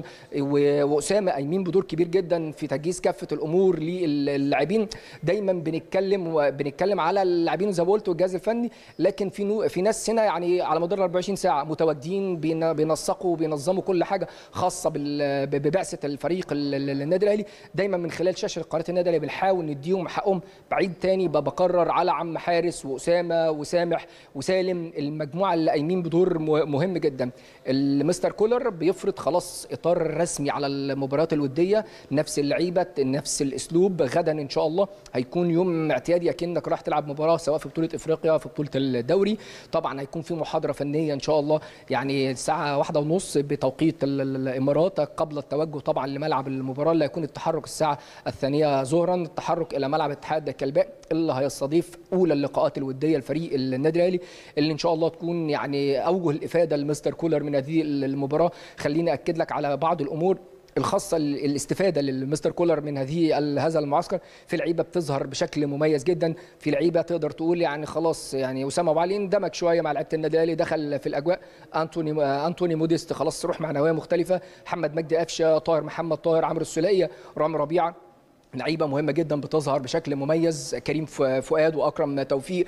واسامه قايمين بدور كبير جدا في تجهيز كافه الامور للاعبين. دايما بنتكلم بنتكلم على اللاعبين زي ما قلت والجهاز الفني، لكن في نو في ناس هنا يعني على مدار أربعة وعشرين ساعه متواجدين بينسقوا وبينظموا كل حاجه خاصه ببعثه الفريق النادي الاهلي. دايما من خلال شاشه قناه النادي الاهلي بنحاول نديهم حقهم. بعيد تاني بكرر على عم حارس واسامه وسامح وسالم، المجموعه اللي قايمين بدور مهم جدا. المستر كولر بيفرض خلاص اطار رسمي على المباريات الوديه، نفس اللعيبه نفس الاسلوب. غدا ان شاء الله هيكون يوم اعتيادي اكنك راح تلعب مباراه سواء في بطوله افريقيا في بطوله الدوري. طبعا هيكون في محاضره فنيه ان شاء الله يعني الساعه واحدة ونص بتوقيت الامارات قبل التوجه طبعا لملعب المباراه اللي هيكون التحرك الساعه الثانيه ظهرا، التحرك الى ملعب اتحاد كلباء اللي هيستضيف اولى اللقاءات الوديه لفريق النادي الاهلي، اللي ان شاء الله تكون يعني اوجه الافاده لمستر كولر من هذه المباراه. خليني اكد لك على بعض الامور الخاصه الاستفاده للمستر كولر من هذه هذا المعسكر. في لعيبه بتظهر بشكل مميز جدا، في لعيبه تقدر تقول يعني خلاص يعني اسامه ابو علي اندمج شويه مع لعيبه النادي الاهلي، دخل في الاجواء. انتوني انتوني موديست خلاص روح معنويه مختلفه، محمد مجدي قفشه، طاهر محمد طاهر، عمرو السوليه، رامي ربيعه، لعيبه مهمه جدا بتظهر بشكل مميز. كريم فؤاد واكرم توفيق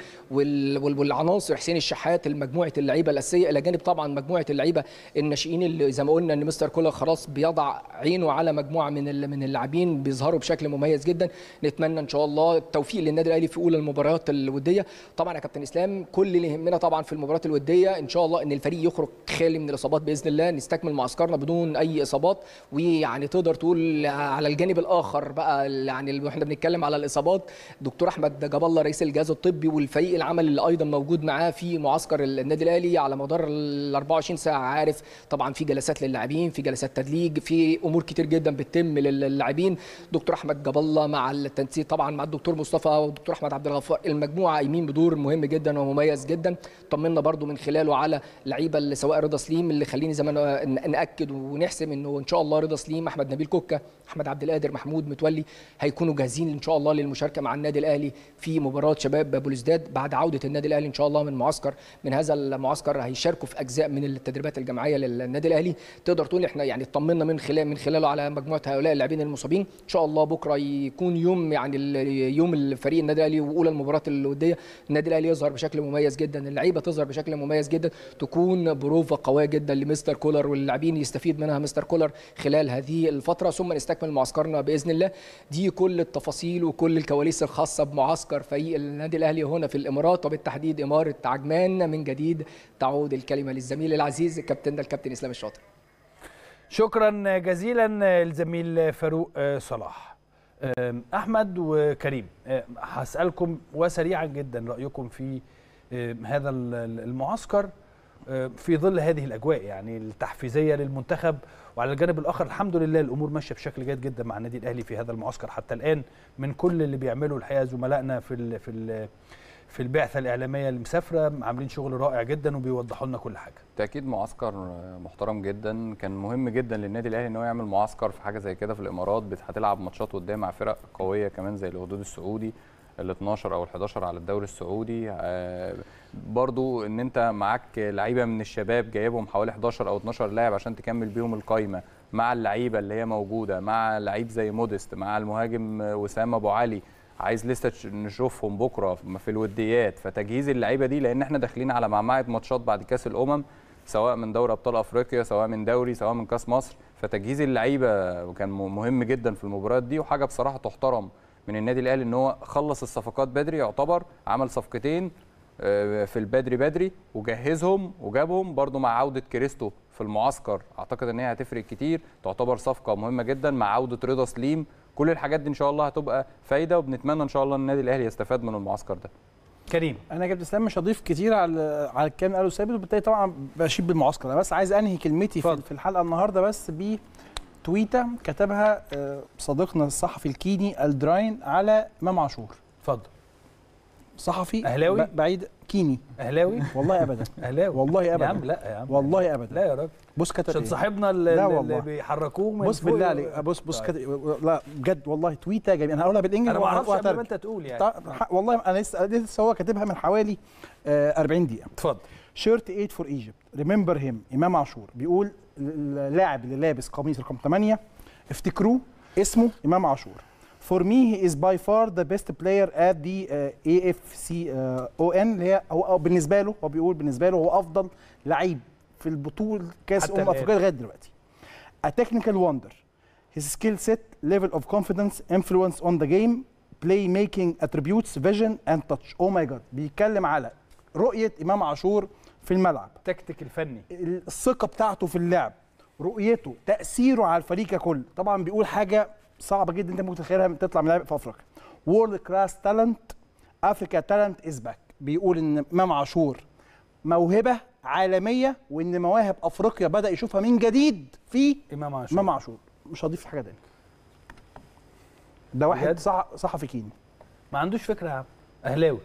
والعناصر حسين الشحات، المجموعه اللعيبه الاساسيه، الى جانب طبعا مجموعه اللعيبه الناشئين اللي زي ما قلنا ان مستر كولر خلاص بيضع عينه على مجموعه من من اللاعبين بيظهروا بشكل مميز جدا. نتمنى ان شاء الله التوفيق للنادي الاهلي في اولى المباريات الوديه. طبعا يا كابتن اسلام كل اللي يهمنا طبعا في المباريات الوديه ان شاء الله ان الفريق يخرج خالي من الاصابات باذن الله، نستكمل معسكرنا بدون اي اصابات. ويعني تقدر تقول على الجانب الاخر بقى يعني احنا بنتكلم على الاصابات، دكتور احمد جاب الله رئيس الجهاز الطبي والفريق العمل اللي ايضا موجود معاه في معسكر النادي الاهلي على مدار ال أربعة وعشرين ساعه، عارف طبعا في جلسات للاعبين، في جلسات تدليج، في امور كتير جدا بتتم للاعبين. دكتور احمد جاب الله مع التنسيق طبعا مع الدكتور مصطفى والدكتور احمد عبد الغفار، المجموعه قايمين بدور مهم جدا ومميز جدا. طمنا برده من خلاله على لعيبه اللي سواء رضا سليم اللي خليني زي ما ناكد ونحسم انه ان شاء الله رضا سليم، احمد نبيل كوكا، احمد عبد القادر، محمود متولي هيكونوا جاهزين ان شاء الله للمشاركه مع النادي الاهلي في مباراه شباب بلوزداد بعد عوده النادي الاهلي ان شاء الله من معسكر من هذا المعسكر. هيشاركوا في اجزاء من التدريبات الجماعيه للنادي الاهلي. تقدر تقول احنا يعني اطمنا من خلال من خلاله على مجموعه هؤلاء اللاعبين المصابين. ان شاء الله بكره يكون يوم يعني يوم الفريق النادي الاهلي واولى المباراه الوديه، النادي الاهلي يظهر بشكل مميز جدا، اللعيبه تظهر بشكل مميز جدا، تكون بروفه قويه جدا لمستر كولر واللاعبين يستفيد منها مستر كولر خلال هذه الفتره، ثم نستكمل معسكرنا باذن الله. دي كل التفاصيل وكل الكواليس الخاصه بمعسكر فريق النادي الاهلي هنا في الامارات وبالتحديد اماره عجمان. من جديد تعود الكلمه للزميل العزيز كابتن الكابتن اسلام الشاطر. شكرا جزيلا الزميل فاروق صلاح. احمد وكريم هسالكم وسريعا جدا رايكم في هذا المعسكر في ظل هذه الاجواء يعني التحفيزيه للمنتخب، وعلى الجانب الاخر الحمد لله الامور ماشيه بشكل جيد جدا مع النادي الاهلي في هذا المعسكر حتى الان. من كل اللي بيعمله الحقيقه زملائنا في ال في ال في البعثه الاعلاميه اللي مسافره عاملين شغل رائع جدا وبيوضحوا لنا كل حاجه. بالتاكيد معسكر محترم جدا، كان مهم جدا للنادي الاهلي ان هو يعمل معسكر في حاجه زي كده في الامارات. هتلعب ماتشات قدام مع فرق قويه كمان زي الهدود السعودي ال اتناشر او ال حداشر على الدوري السعودي. برضو ان انت معاك لعيبه من الشباب جايبهم حوالي حداشر او اتناشر لاعب عشان تكمل بيهم القايمه مع اللعيبه اللي هي موجوده، مع لعيب زي موديست، مع المهاجم وسام ابو علي، عايز لسه نشوفهم بكره في الوديات. فتجهيز اللعيبه دي لان احنا داخلين على معمعه ماتشات بعد كاس الامم سواء من دوري ابطال افريقيا سواء من دوري سواء من كاس مصر، فتجهيز اللعيبه كان مهم جدا في المباريات دي. وحاجه بصراحه تحترم من النادي الاهلي ان هو خلص الصفقات بدري، يعتبر عمل صفقتين في البدري بدري وجهزهم وجابهم برضو مع عوده كريستو في المعسكر. اعتقد ان هي هتفرق كتير، تعتبر صفقه مهمه جدا مع عوده رضا سليم. كل الحاجات دي ان شاء الله هتبقى فايده، وبنتمنى ان شاء الله النادي الاهلي يستفاد من المعسكر ده. كريم، انا يا كابتن اسلام مش هضيف كتير على على الكلام اللي قاله ثابت، وبالتالي طبعا بشيد بالمعسكر. انا بس عايز انهي كلمتي فضل. في الحلقه النهارده بس ب تويته كتبها صديقنا الصحفي الكيني الدراين على امام عاشور. اتفضل. صحفي اهلاوي بعيد كيني اهلاوي والله ابدا اهلاوي والله ابدا يا عم. لا يا عم والله ابدا. لا يا راجل بص كتب عشان إيه؟ صاحبنا اللي, اللي بيحركوه من بص بالله عليك. بص بص طيب. كتب لا بجد والله تويته جميله. انا هقولها بالانجليزي. انا ما اعرفش قبل ما انت تقول يعني. والله انا لسه لسه هو كاتبها من حوالي آه أربعين دقيقه. اتفضل. شيرت ثمانية فور ايجيبت ريمبر هيم امام عاشور بيقول اللاعب اللي لابس قميص رقم ثمانية افتكروه اسمه امام عاشور. For me he is by far the best player at the uh, A F C uh, O N اللي هي هو بالنسبه له هو بيقول بالنسبه له هو افضل لعيب في البطوله كاس امم افريقيا لغايه دلوقتي. A technical wonder. His skill set, level of confidence, influence on the game, playmaking attributes, vision and touch. Oh my god. بيتكلم على رؤيه امام عاشور في الملعب. التكتيك الفني. الثقه بتاعته في اللعب. رؤيته، تاثيره على الفريق ككل. طبعا بيقول حاجه صعبه جدا انت ممكن تتخيلها تطلع من لاعب في افريقيا. وورلد كلاس تالنت افريكا تالنت از باك. بيقول ان امام عاشور موهبه عالميه وان مواهب افريقيا بدا يشوفها من جديد في امام عاشور. امام عاشور مش هضيف حاجه تاني. ده واحد صح صحفي كيني ما عندوش فكره يا عم، اهلاوي.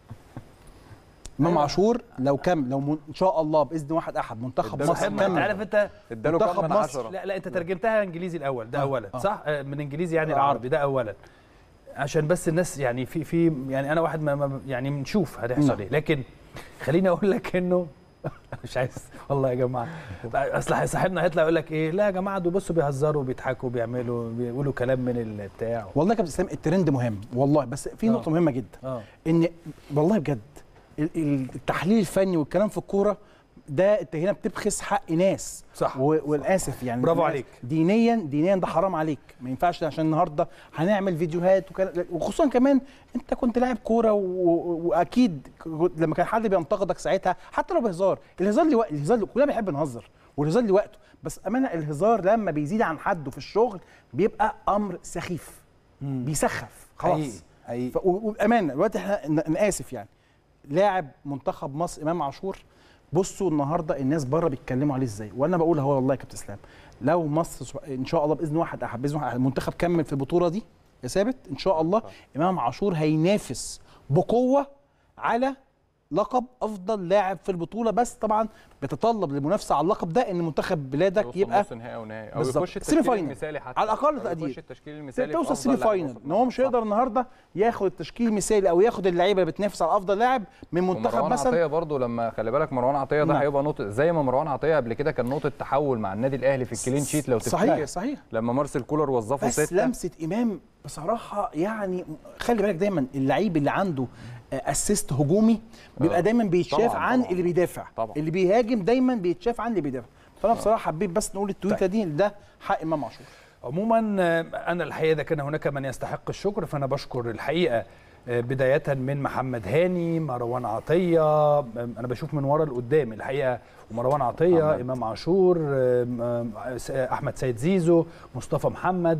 امام عاشور لو كم لو م... ان شاء الله باذن واحد احد منتخب مصر كمل. انت عارف انت اداله كام من عشرة. لا لا انت ترجمتها انجليزي الاول ده آه. اولا آه. صح آه. من انجليزي يعني العربي ده اولا عشان بس الناس يعني في في يعني انا واحد ما يعني بنشوف هتحصل ايه، لكن خليني اقول لك انه مش عايز والله يا جماعه اصل صاحبنا هيطلع يقول لك ايه، لا يا جماعه دول بصوا بيهزروا بيضحكوا بيعملوا بيقولوا كلام من البتاع. والله يا كابتن اسلام الترند مهم والله، بس في نقطه مهمه جدا اه ان والله بجد التحليل الفني والكلام في الكوره ده انت هنا بتبخس حق ناس صح والاسف يعني برافو عليك. دينيا دينيا ده حرام عليك، ما ينفعش عشان النهارده هنعمل فيديوهات وكلام، وخصوصا كمان انت كنت لاعب كوره واكيد لما كان حد بينتقدك ساعتها حتى لو بهزار، الهزار لي وقت، الهزار كلنا بنحب نهزر والهزار لي وقته، بس امانه الهزار لما بيزيد عن حده في الشغل بيبقى امر سخيف مم. بيسخف خلاص حقيقي. وبامانه دلوقتي احنا انا اسف يعني لاعب منتخب مصر امام عاشور، بصوا النهارده الناس بره بيتكلموا عليه ازاي، وانا بقول اهو والله يا كابتن اسلام لو مصر ان شاء الله باذن واحد احد باذن واحد المنتخب كمل في البطوله دي يا ثابت ان شاء الله امام عاشور هينافس بقوه على لقب افضل لاعب في البطوله، بس طبعا بيتطلب للمنافسه على اللقب ده ان منتخب بلادك يبقى نص نهائي او نهائي او يخش التشكيل المثالي حتى على الاقل تقدير يخش التشكيل المثالي توصل سيمي فاينل، ان هو مش هيقدر النهارده ياخد التشكيل المثالي او ياخد اللعيبه اللي بتنافس على افضل لاعب من منتخب مروان مثلا. عطيه برضه لما خلي بالك مروان عطيه ده هيبقى نقطه زي ما مروان عطيه قبل كده كان نقطه تحول مع النادي الاهلي في الكلين شيت لو تفتكر. صحيح صحيح لما مارسيل كولر وظفه بس سته لمسه امام بصراحه يعني خلي بالك دايما اللعيب اللي عنده اسيست هجومي بيبقى دايما بيتشاف طبعًا عن طبعًا اللي بيدافع طبعًا. اللي بيهاجم دايما بيتشاف عن اللي بيدافع، فانا بصراحه حبيت بس نقول التويته دي ده حق امام عاشور. عموما انا الحقيقه اذا كان هناك من يستحق الشكر فانا بشكر الحقيقه بدايه من محمد هاني، مروان عطيه، انا بشوف من ورا لقدام الحقيقه، ومروان عطيه محمد. امام عاشور، احمد سيد زيزو، مصطفى محمد،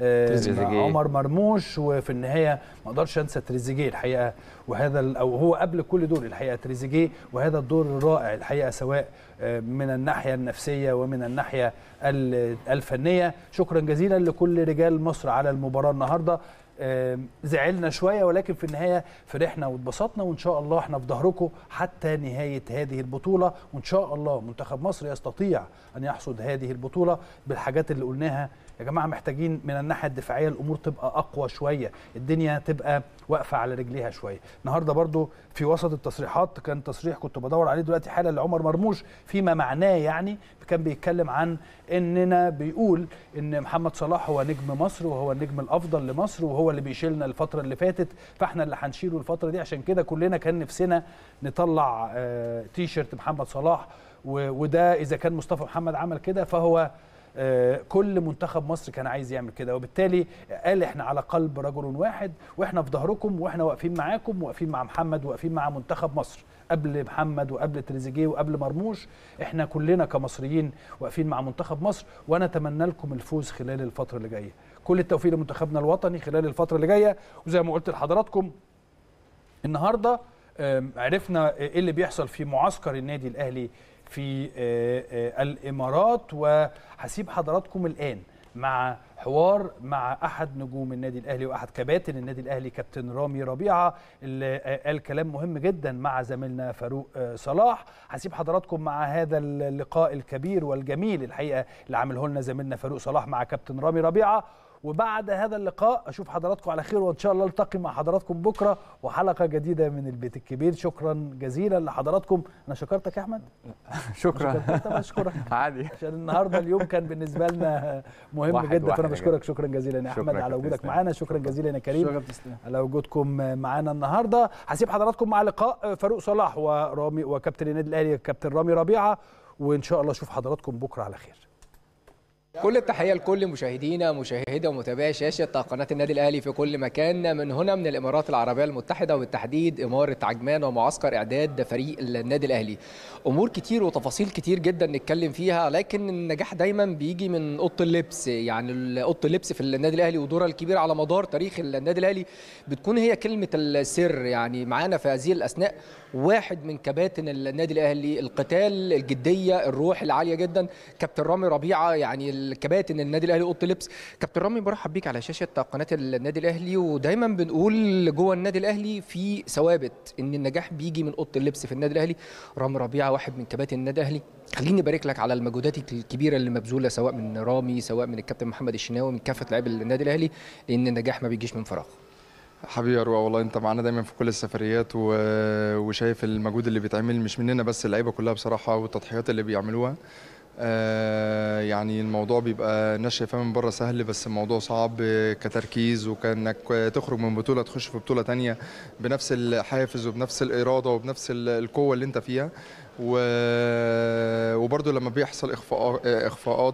عمر مرموش، وفي النهايه ما اقدرش انسى تريزيجيه الحقيقه، وهذا او هو قبل كل دول الحقيقه تريزيجيه، وهذا الدور الرائع الحقيقه سواء من الناحيه النفسيه ومن الناحيه الفنيه. شكرا جزيلا لكل رجال مصر على المباراه النهارده، زعلنا شويه ولكن في النهايه فرحنا واتبسطنا، وان شاء الله احنا في ظهركم حتى نهايه هذه البطوله، وان شاء الله منتخب مصر يستطيع ان يحصد هذه البطوله بالحاجات اللي قلناها. يا جماعه محتاجين من الناحيه الدفاعيه الامور تبقى اقوى شويه، الدنيا تبقى واقفه على رجليها شويه. النهارده برضو في وسط التصريحات كان تصريح كنت بدور عليه دلوقتي حالا لعمر مرموش فيما معناه، يعني كان بيتكلم عن اننا بيقول ان محمد صلاح هو نجم مصر وهو النجم الافضل لمصر وهو اللي بيشيلنا الفتره اللي فاتت، فاحنا اللي هنشيله الفتره دي، عشان كده كلنا كان نفسنا نطلع آه تي شيرت محمد صلاح، وده اذا كان مصطفى محمد عمل كده فهو آه كل منتخب مصر كان عايز يعمل كده، وبالتالي قال احنا على قلب رجل واحد واحنا في ظهركم واحنا واقفين معاكم واقفين مع محمد واقفين مع منتخب مصر، قبل محمد وقبل تريزيجيه وقبل مرموش احنا كلنا كمصريين واقفين مع منتخب مصر، وانا اتمنى لكم الفوز خلال الفتره اللي جايه. كل التوفيق لمنتخبنا الوطني خلال الفتره اللي جايه، وزي ما قلت لحضراتكم النهارده عرفنا ايه اللي بيحصل في معسكر النادي الاهلي في الامارات، وهسيب حضراتكم الان مع حوار مع احد نجوم النادي الاهلي واحد كباتن النادي الاهلي كابتن رامي ربيعه اللي قال كلام مهم جدا مع زميلنا فاروق صلاح. هسيب حضراتكم مع هذا اللقاء الكبير والجميل الحقيقه اللي عامله لنا زميلنا فاروق صلاح مع كابتن رامي ربيعه، وبعد هذا اللقاء اشوف حضراتكم على خير، وان شاء الله التقي مع حضراتكم بكره وحلقه جديده من البيت الكبير. شكرا جزيلا لحضراتكم. انا شكرتك يا احمد. شكرا. طب اشكرك عادي، عشان النهارده اليوم كان بالنسبه لنا مهم واحد جدا، واحد فانا بشكرك شكرا جزيلا يا احمد على وجودك معانا. شكرا جزيلا يا كريم على وجودكم معانا النهارده. هسيب حضراتكم مع لقاء فاروق صلاح ورامي وكابتن النادي الاهلي كابتن رامي ربيعه، وان شاء الله اشوف حضراتكم بكره على خير. كل التحية لكل مشاهدينا مشاهدة ومتابعي شاشة قناة النادي الأهلي في كل مكان من هنا من الإمارات العربية المتحدة، وبالتحديد إمارة عجمان ومعسكر إعداد فريق النادي الأهلي. أمور كتير وتفاصيل كتير جدا نتكلم فيها، لكن النجاح دايما بيجي من أوضة اللبس. يعني أوضة اللبس في النادي الأهلي ودورها الكبير على مدار تاريخ النادي الأهلي بتكون هي كلمة السر. يعني معانا في هذه الأثناء واحد من كباتن النادي الأهلي، القتال، الجدية، الروح العالية جدا، كابتن رامي ربيعة. يعني الكباتن النادي الاهلي اوضه اللبس. كابتن رامي برحب بيك على شاشه قناه النادي الاهلي، ودايما بنقول جوه النادي الاهلي في ثوابت ان النجاح بيجي من اوضه اللبس في النادي الاهلي. رامي ربيعه واحد من كباتن النادي الاهلي، خليني ابارك لك على المجهودات الكبيره اللي مبذوله سواء من رامي سواء من الكابتن محمد الشناوي من كافه لاعبي النادي الاهلي، لان النجاح ما بيجيش من فراغ. حبيبي يا روى، والله انت معانا دايما في كل السفريات و... وشايف المجهود اللي بيتعمل مش مننا بس، اللعيبه كلها بصراحه والتضحيات اللي بيعملوها. آه يعني الموضوع بيبقى الناس شايفاه من بره سهل، بس الموضوع صعب كتركيز، وكانك تخرج من بطوله تخش في بطوله ثانيه بنفس الحافز وبنفس الاراده وبنفس القوه اللي انت فيها. وبرده لما بيحصل اخفاءات اخفاءات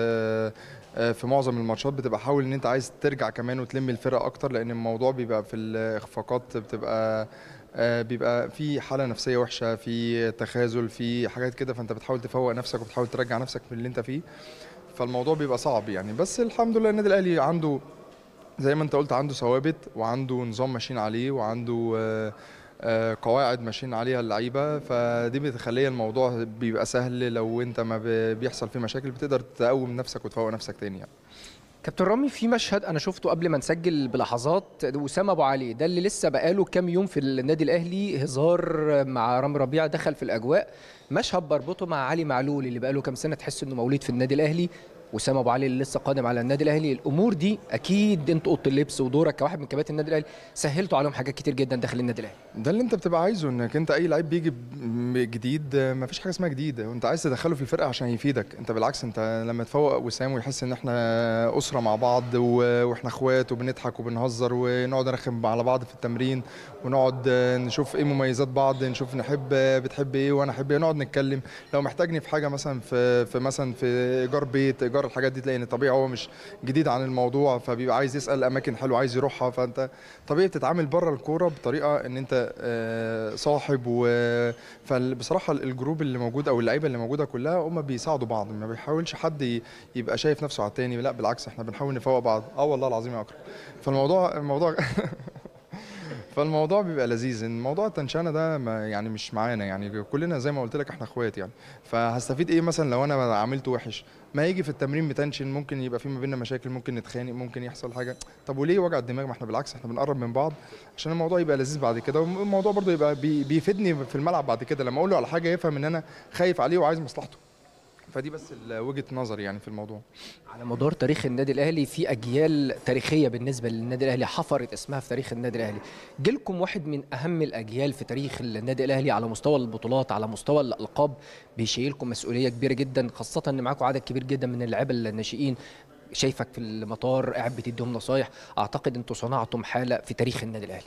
في معظم الماتشات بتبقى حاول ان انت عايز ترجع كمان وتلم الفرقه اكتر، لان الموضوع بيبقى في الاخفاقات بتبقى بيبقى في حاله نفسيه وحشه، في تخاذل، في حاجات كده، فانت بتحاول تفوق نفسك وبتحاول ترجع نفسك من اللي انت فيه. فالموضوع بيبقى صعب يعني، بس الحمد لله النادي الاهلي عنده زي ما انت قلت عنده ثوابت وعنده نظام ماشيين عليه وعنده قواعد ماشيين عليها اللعيبه، فدي بتخلي الموضوع بيبقى سهل. لو انت ما بيحصل فيه مشاكل بتقدر تقوم نفسك وتفوق نفسك تاني يعني. كابتن رامي، في مشهد انا شفته قبل ما نسجل بلحظات، وسام ابو علي ده اللي لسه بقاله كام يوم في النادي الاهلي، هزار مع رامي ربيعه دخل في الاجواء، مشهد بربطه مع علي معلول اللي بقاله كام سنه تحس انه مولود في النادي الاهلي، وسام ابو علي اللي لسه قادم على النادي الاهلي. الامور دي اكيد انت اوضه اللبس ودورك كواحد من كباتن النادي الاهلي سهلتوا عليهم حاجات كتير جدا داخل النادي الاهلي. ده اللي انت بتبقى عايزه، انك انت اي لعيب بيجي جديد ما فيش حاجه اسمها جديد، وانت عايز تدخله في الفرقه عشان يفيدك. انت بالعكس، انت لما تفوق وسام ويحس ان احنا اسره مع بعض واحنا اخوات وبنضحك وبنهزر ونقعد نرخم على بعض في التمرين ونقعد نشوف ايه مميزات بعض، نشوف نحب بتحب ايه وانا احب ايه، نقعد نتكلم. لو محتاجني في حاجه مثلا في في مثلا في ايجار بيت، ايجار الحاجات دي، تلاقي طبيعي هو مش جديد عن الموضوع، فبيبقى عايز يسال اماكن حلوه عايز يروحها، فانت طبيعي بتتعامل بره الكوره بطريقه ان انت صاحب. فبصراحه الجروب اللي موجود او اللعيبه اللي موجوده كلها هم بيساعدوا بعض، ما بيحاولش حد يبقى شايف نفسه على الثاني، لا بالعكس احنا بنحاول نفوق بعض. اه والله العظيم يا اكرم. فالموضوع الموضوع فالموضوع بيبقى لذيذ. الموضوع التنشانه ده ما يعني مش معانا، يعني كلنا زي ما قلت لك احنا اخوات يعني. فهستفيد ايه مثلا لو انا عملته وحش؟ ما يجي في التمرين بتنشن، ممكن يبقى في ما بيننا مشاكل، ممكن نتخانق، ممكن يحصل حاجه. طب وليه وجع الدماغ؟ ما احنا بالعكس احنا بنقرب من بعض عشان الموضوع يبقى لذيذ بعد كده، والموضوع برده يبقى بيفيدني في الملعب بعد كده، لما اقول له على حاجه يفهم ان انا خايف عليه وعايز مصلحته. فدي بس وجهه نظري يعني في الموضوع. على مدار تاريخ النادي الاهلي في اجيال تاريخيه بالنسبه للنادي الاهلي حفرت اسمها في تاريخ النادي الاهلي. جيلكم واحد من اهم الاجيال في تاريخ النادي الاهلي على مستوى البطولات، على مستوى الالقاب، بيشيلكم مسؤوليه كبيره جدا، خاصه ان معاكم عدد كبير جدا من اللعيبه الناشئين. شايفك في المطار قاعد بتديهم نصايح، اعتقد انتم صنعتم حاله في تاريخ النادي الاهلي.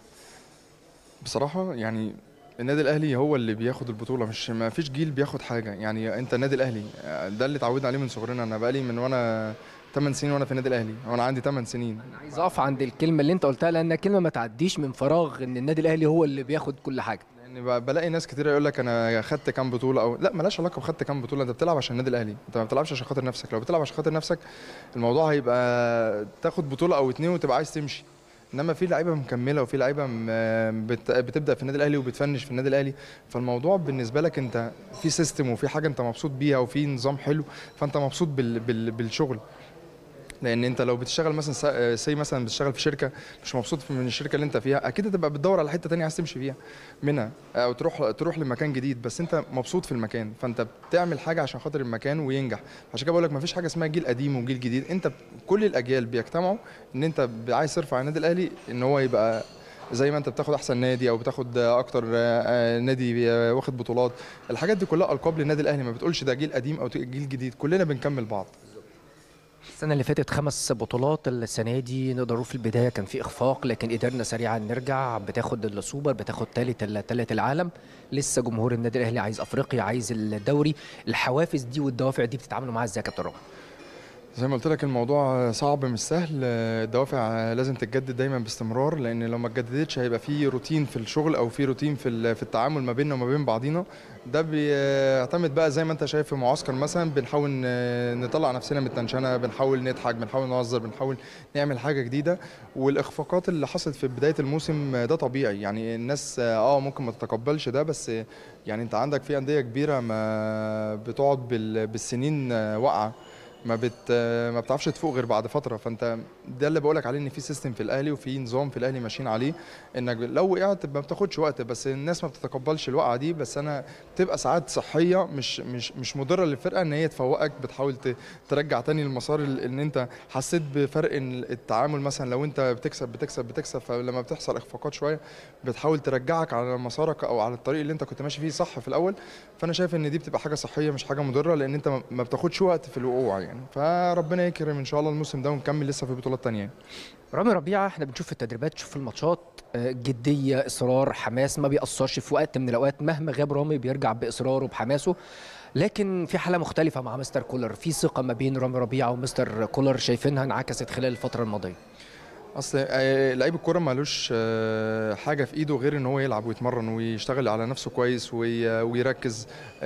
بصراحه يعني النادي الاهلي هو اللي بياخد البطوله، مش ما فيش جيل بياخد حاجه يعني. انت النادي الاهلي ده اللي اتعودنا عليه من صغرنا. انا بقالي من وانا ثمان سنين وانا في النادي الاهلي، وانا عندي ثمان سنين. انا عايز اقف عند الكلمه اللي انت قلتها، لانها كلمه ما تعديش من فراغ، ان النادي الاهلي هو اللي بياخد كل حاجه. يعني بلاقي ناس كتير يقول لك انا خدت كام بطوله، او لا مالهاش علاقه بخدت كام بطوله، انت بتلعب عشان النادي الاهلي، انت ما بتلعبش عشان خاطر نفسك. لو بتلعب عشان خاطر نفسك الموضوع هيبقى تاخد بطوله او اتنين وتبقى عايز تمشي. انما في لعيبه مكمله وفي لعيبه بتبدا في النادي الاهلي وبتفنش في النادي الاهلي، فالموضوع بالنسبه لك انت في سيستم وفي حاجه انت مبسوط بيها وفي نظام حلو، فانت مبسوط بال بال بالشغل. لان انت لو بتشتغل مثلا سي مثلا بتشتغل في شركه مش مبسوط من الشركه اللي انت فيها، اكيد هتبقى بتدور على حته ثانيه عايز تمشي فيها منها، او تروح تروح لمكان جديد، بس انت مبسوط في المكان، فانت بتعمل حاجه عشان خاطر المكان وينجح. عشان كده بقول لك مفيش حاجه اسمها جيل قديم وجيل جديد، انت كل الاجيال بيجتمعوا ان انت عايز ترفع النادي الاهلي ان هو يبقى زي ما انت بتاخد احسن نادي او بتاخد اكتر نادي واخد بطولات. الحاجات دي كلها القاب للنادي الاهلي، ما بتقولش ده جيل قديم او جيل جديد، كلنا بنكمل بعض. السنة اللي فاتت خمس بطولات، السنة دي نقدر نقول في البداية كان في إخفاق لكن قدرنا سريعا نرجع، بتاخد السوبر، بتاخد ثالث ثالث العالم، لسه جمهور النادي الأهلي عايز أفريقيا، عايز الدوري. الحوافز دي والدوافع دي بتتعاملوا معاها إزاي يا كابتن رامي؟ زي ما قلت لك الموضوع صعب مش سهل، الدوافع لازم تتجدد دايما باستمرار، لان لو ما اتجددتش هيبقى في روتين في الشغل او في روتين في في التعامل ما بيننا وما بين بعضينا. ده بيعتمد بقى زي ما انت شايف في معسكر مثلا بنحاول نطلع نفسنا من التنشنه، بنحاول نضحك، بنحاول نهزر، بنحاول نعمل حاجه جديده. والاخفاقات اللي حصلت في بدايه الموسم ده طبيعي، يعني الناس اه ممكن ما تتقبلش ده، بس يعني انت عندك في انديه كبيره ما بتقعد بالسنين واقعه، ما بت ما بتعرفش تفوق غير بعد فتره. فانت ده اللي بقولك عليه، ان في سيستم في الاهلي وفي نظام في الاهلي ماشيين عليه، انك لو وقعت ما بتاخدش وقت، بس الناس ما بتتقبلش الوقعه دي، بس انا بتبقى ساعات صحيه مش مش مش مضره للفرقه، ان هي تفوقك، بتحاول ترجع تاني المسار، ان انت حسيت بفرق التعامل مثلا لو انت بتكسب بتكسب بتكسب فلما بتحصل اخفاقات شويه بتحاول ترجعك على مسارك او على الطريق اللي انت كنت ماشي فيه صح في الاول. فانا شايف ان دي بتبقى حاجه صحيه مش حاجه مضره، لان انت ما بتاخدش وقت في الوقوع يعني. فربنا يكرم ان شاء الله الموسم ده ونكمل لسه في بطولات تانية. رامي ربيعه، احنا بنشوف في التدريبات، تشوف في الماتشات جديه، اصرار، حماس، ما بيأثرش في وقت من الاوقات، مهما غاب رامي بيرجع باصراره وبحماسه. لكن في حاله مختلفه مع مستر كولر، في ثقه ما بين رامي ربيعه ومستر كولر شايفينها انعكست خلال الفتره الماضيه. اصل لعيب الكوره مالوش حاجه في ايده غير ان هو يلعب ويتمرن ويشتغل على نفسه كويس ويركز.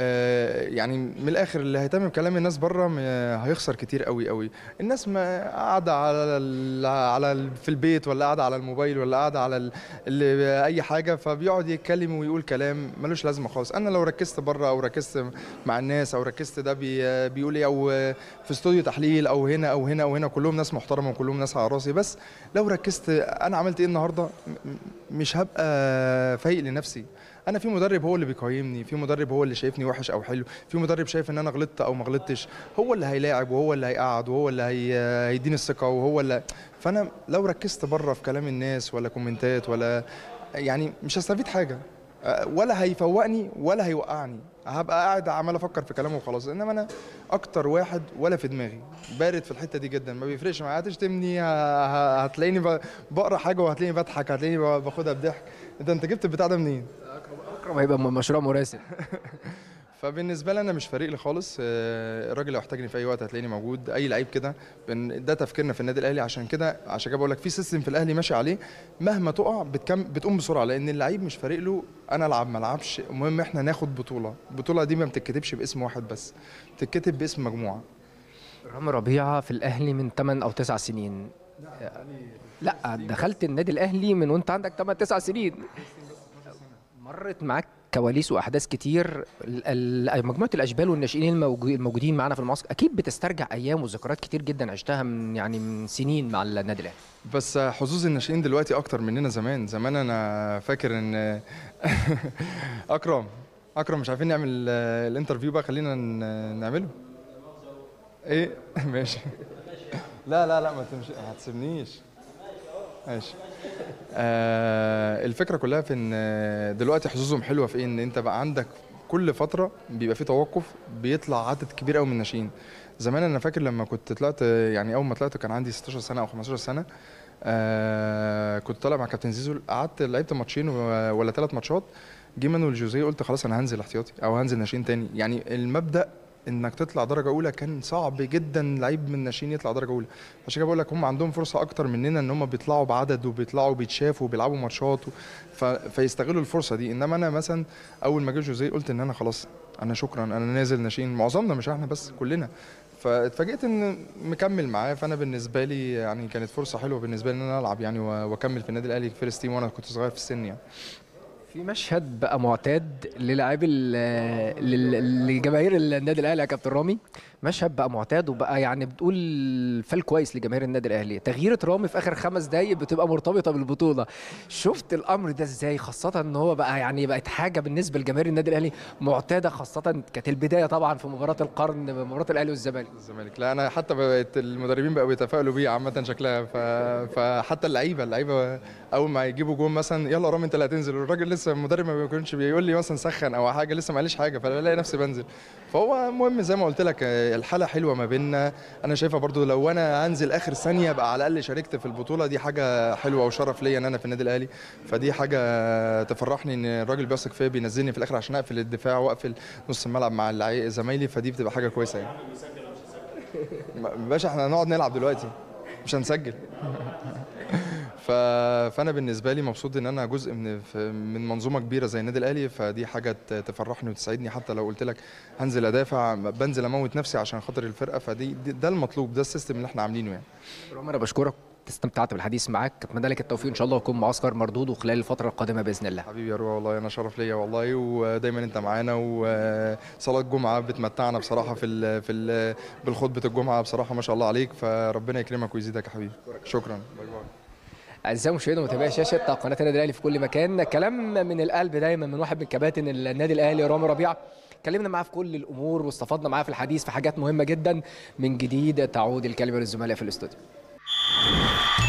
يعني من الاخر اللي هيتم بكلام الناس بره هيخسر كتير قوي قوي. الناس ما قاعده على على في البيت، ولا قاعده على الموبايل، ولا قاعده على اي حاجه، فبيقعد يتكلم ويقول كلام ملوش لازمه خالص. انا لو ركزت بره او ركزت مع الناس او ركزت ده بي بيقول ايه، او في استوديو تحليل او هنا او هنا او هنا، كلهم ناس محترمه وكلهم ناس على راسي، بس لو ركزت انا عملت ايه النهارده مش هبقى فايق لنفسي. انا في مدرب هو اللي بيقيمني، في مدرب هو اللي شايفني وحش او حلو، في مدرب شايف ان انا غلطت او ما غلطتش، هو اللي هيلاعب وهو اللي هيقعد وهو اللي هيديني الثقه وهو اللي. فانا لو ركزت بره في كلام الناس ولا كومنتات ولا يعني مش هستفيد حاجه، ولا هيفوقني ولا هيوقعني، هبقى قاعد عمال افكر في كلامه وخلاص. انما انا اكتر واحد ولا في دماغي، بارد في الحته دي جدا، ما بيفرقش معايا، هتشتمني هتلاقيني بقرا حاجه وهتلاقيني بضحك، هتلاقيني باخدها بضحك. انت انت جبت البتاع ده منين؟ اكرم هيبقى مشروع مراسل. فبالنسبه لي انا مش فارق لي خالص، الراجل لو احتاجني في اي وقت هتلاقيني موجود، اي لعيب كده. ده تفكيرنا في النادي الاهلي، عشان كده عشان كده بقول لك في سيستم في الاهلي ماشي عليه، مهما تقع بتكم بتقوم بسرعه، لان اللعيب مش فارق له انا العب ما العبش، المهم احنا ناخد بطوله. البطوله دي ما بتتكتبش باسم واحد بس، بتتكتب باسم مجموعه. رامي ربيعه في الاهلي من ثمانية او تسعة سنين. لا دخلت النادي الاهلي من وانت عندك ثمانية تسعة سنين، مرت معاك كواليس واحداث كتير. مجموعه الاشبال والناشئين الموجودين معانا في المعسكر اكيد بتسترجع ايام وذكريات كتير جدا عشتها من يعني من سنين مع النادي الاهلي. بس حظوظ الناشئين دلوقتي اكتر مننا زمان. زمان انا فاكر ان اكرم اكرم مش عارفين نعمل الانترفيو بقى، خلينا نعمله. ايه ماشي. لا لا لا ما تمشي، ما هتسيبنيش. ماشي. آه الفكره كلها في ان دلوقتي حظوظهم حلوه في ايه، ان انت بقى عندك كل فتره بيبقى في توقف، بيطلع عدد كبير قوي من الناشئين. زمان انا فاكر لما كنت طلعت، يعني اول ما طلعت كان عندي ستاشر سنه او خمستاشر سنه، آه كنت طالع مع كابتن زيزو، قعدت لعبت ماتشين ولا ثلاث ماتشات، جه مانويل جوزيه قلت خلاص انا هنزل احتياطي او هنزل ناشئين تاني. يعني المبدا انك تطلع درجه اولى كان صعب جدا، لعيب من الناشئين يطلع درجه اولى. عشان كده بقول لك هم عندهم فرصه اكتر مننا، ان هم بيطلعوا بعدد وبيطلعوا بيتشافوا وبيلعبوا ماتشات و... ف... فيستغلوا الفرصه دي. انما انا مثلا اول ما جه جوزيه قلت ان انا خلاص انا شكرا انا نازل ناشئين، معظمنا مش احنا بس كلنا. فاتفاجئت ان مكمل معاه، فانا بالنسبه لي يعني كانت فرصه حلوه بالنسبه لي ان انا العب يعني واكمل في النادي الاهلي فيرست تيم وانا كنت صغير في السن يعني. في مشهد بقى معتاد للاعبي لجماهير النادي الاهلي يا كابتن رامي، مشهد بقى معتاد وبقى يعني بتقول فال كويس لجماهير النادي الاهلي. تغييره رامي في اخر خمس دقايق بتبقى مرتبطه بالبطوله. شفت الامر ده ازاي؟ خاصه ان هو بقى يعني بقت حاجه بالنسبه لجماهير النادي الاهلي معتاده، خاصه كانت البدايه طبعا في مباراه القرن، مباراه الاهلي والزمالك. الزمالك لا انا حتى بقيت المدربين بقوا بيتفائلوا بيه عامه شكلها، ف... فحتى اللعيبه اللعيبه اول ما يجيبوا جون مثلا يلا رامي انت اللي هتنزل، والراجل لسه المدرب ما بيكونش بيقول لي مثلا سخن او حاجه، لسه ما قاليش حاجه، فبلاقي نفسي بنزل. فهو مهم زي ما قلت لك الحاله حلوه ما بيننا. انا شايفها برضو لو انا هنزل اخر ثانيه بقى على الاقل شاركت في البطوله دي، حاجه حلوه وشرف ليا ان انا في النادي الاهلي، فدي حاجه تفرحني ان الراجل بيثق فيا بينزلني في الاخر عشان اقفل الدفاع واقفل نص الملعب مع زمايلي، فدي بتبقى حاجه كويسه يعني. باشا احنا هنقعد نلعب دلوقتي مش هنسجل. ف... فانا بالنسبه لي مبسوط ان انا جزء من من منظومه كبيره زي النادي الاهلي، فدي حاجه تفرحني وتسعدني. حتى لو قلت لك هنزل ادافع بنزل اموت نفسي عشان خاطر الفرقه، فدي ده المطلوب، ده السيستم اللي احنا عاملينه يعني. رامي انا بشكرك، استمتعت بالحديث معاك، اتمنى لك التوفيق ان شاء الله ويكون معسكر مردود وخلال الفتره القادمه باذن الله. حبيبي يا روى والله انا شرف ليا والله، ودايما انت معانا، وصلاه الجمعه بتمتعنا بصراحه في ال في ال بالخطبه الجمعه بصراحه ما شاء الله عليك، فربنا يكرمك ويزيدك يا حبيبي. شكرا، باي باي. اعزائي المشاهدين ومتابعي شاشه قناه النادي الاهلي في كل مكان، كلام من القلب دايما من واحد من كباتن النادي الاهلي رامي ربيعه، اتكلمنا معاه في كل الامور واستفدنا معاه في الحديث في حاجات مهمه جدا. من جديد تعود الكلمه للزملاء في الاستوديو.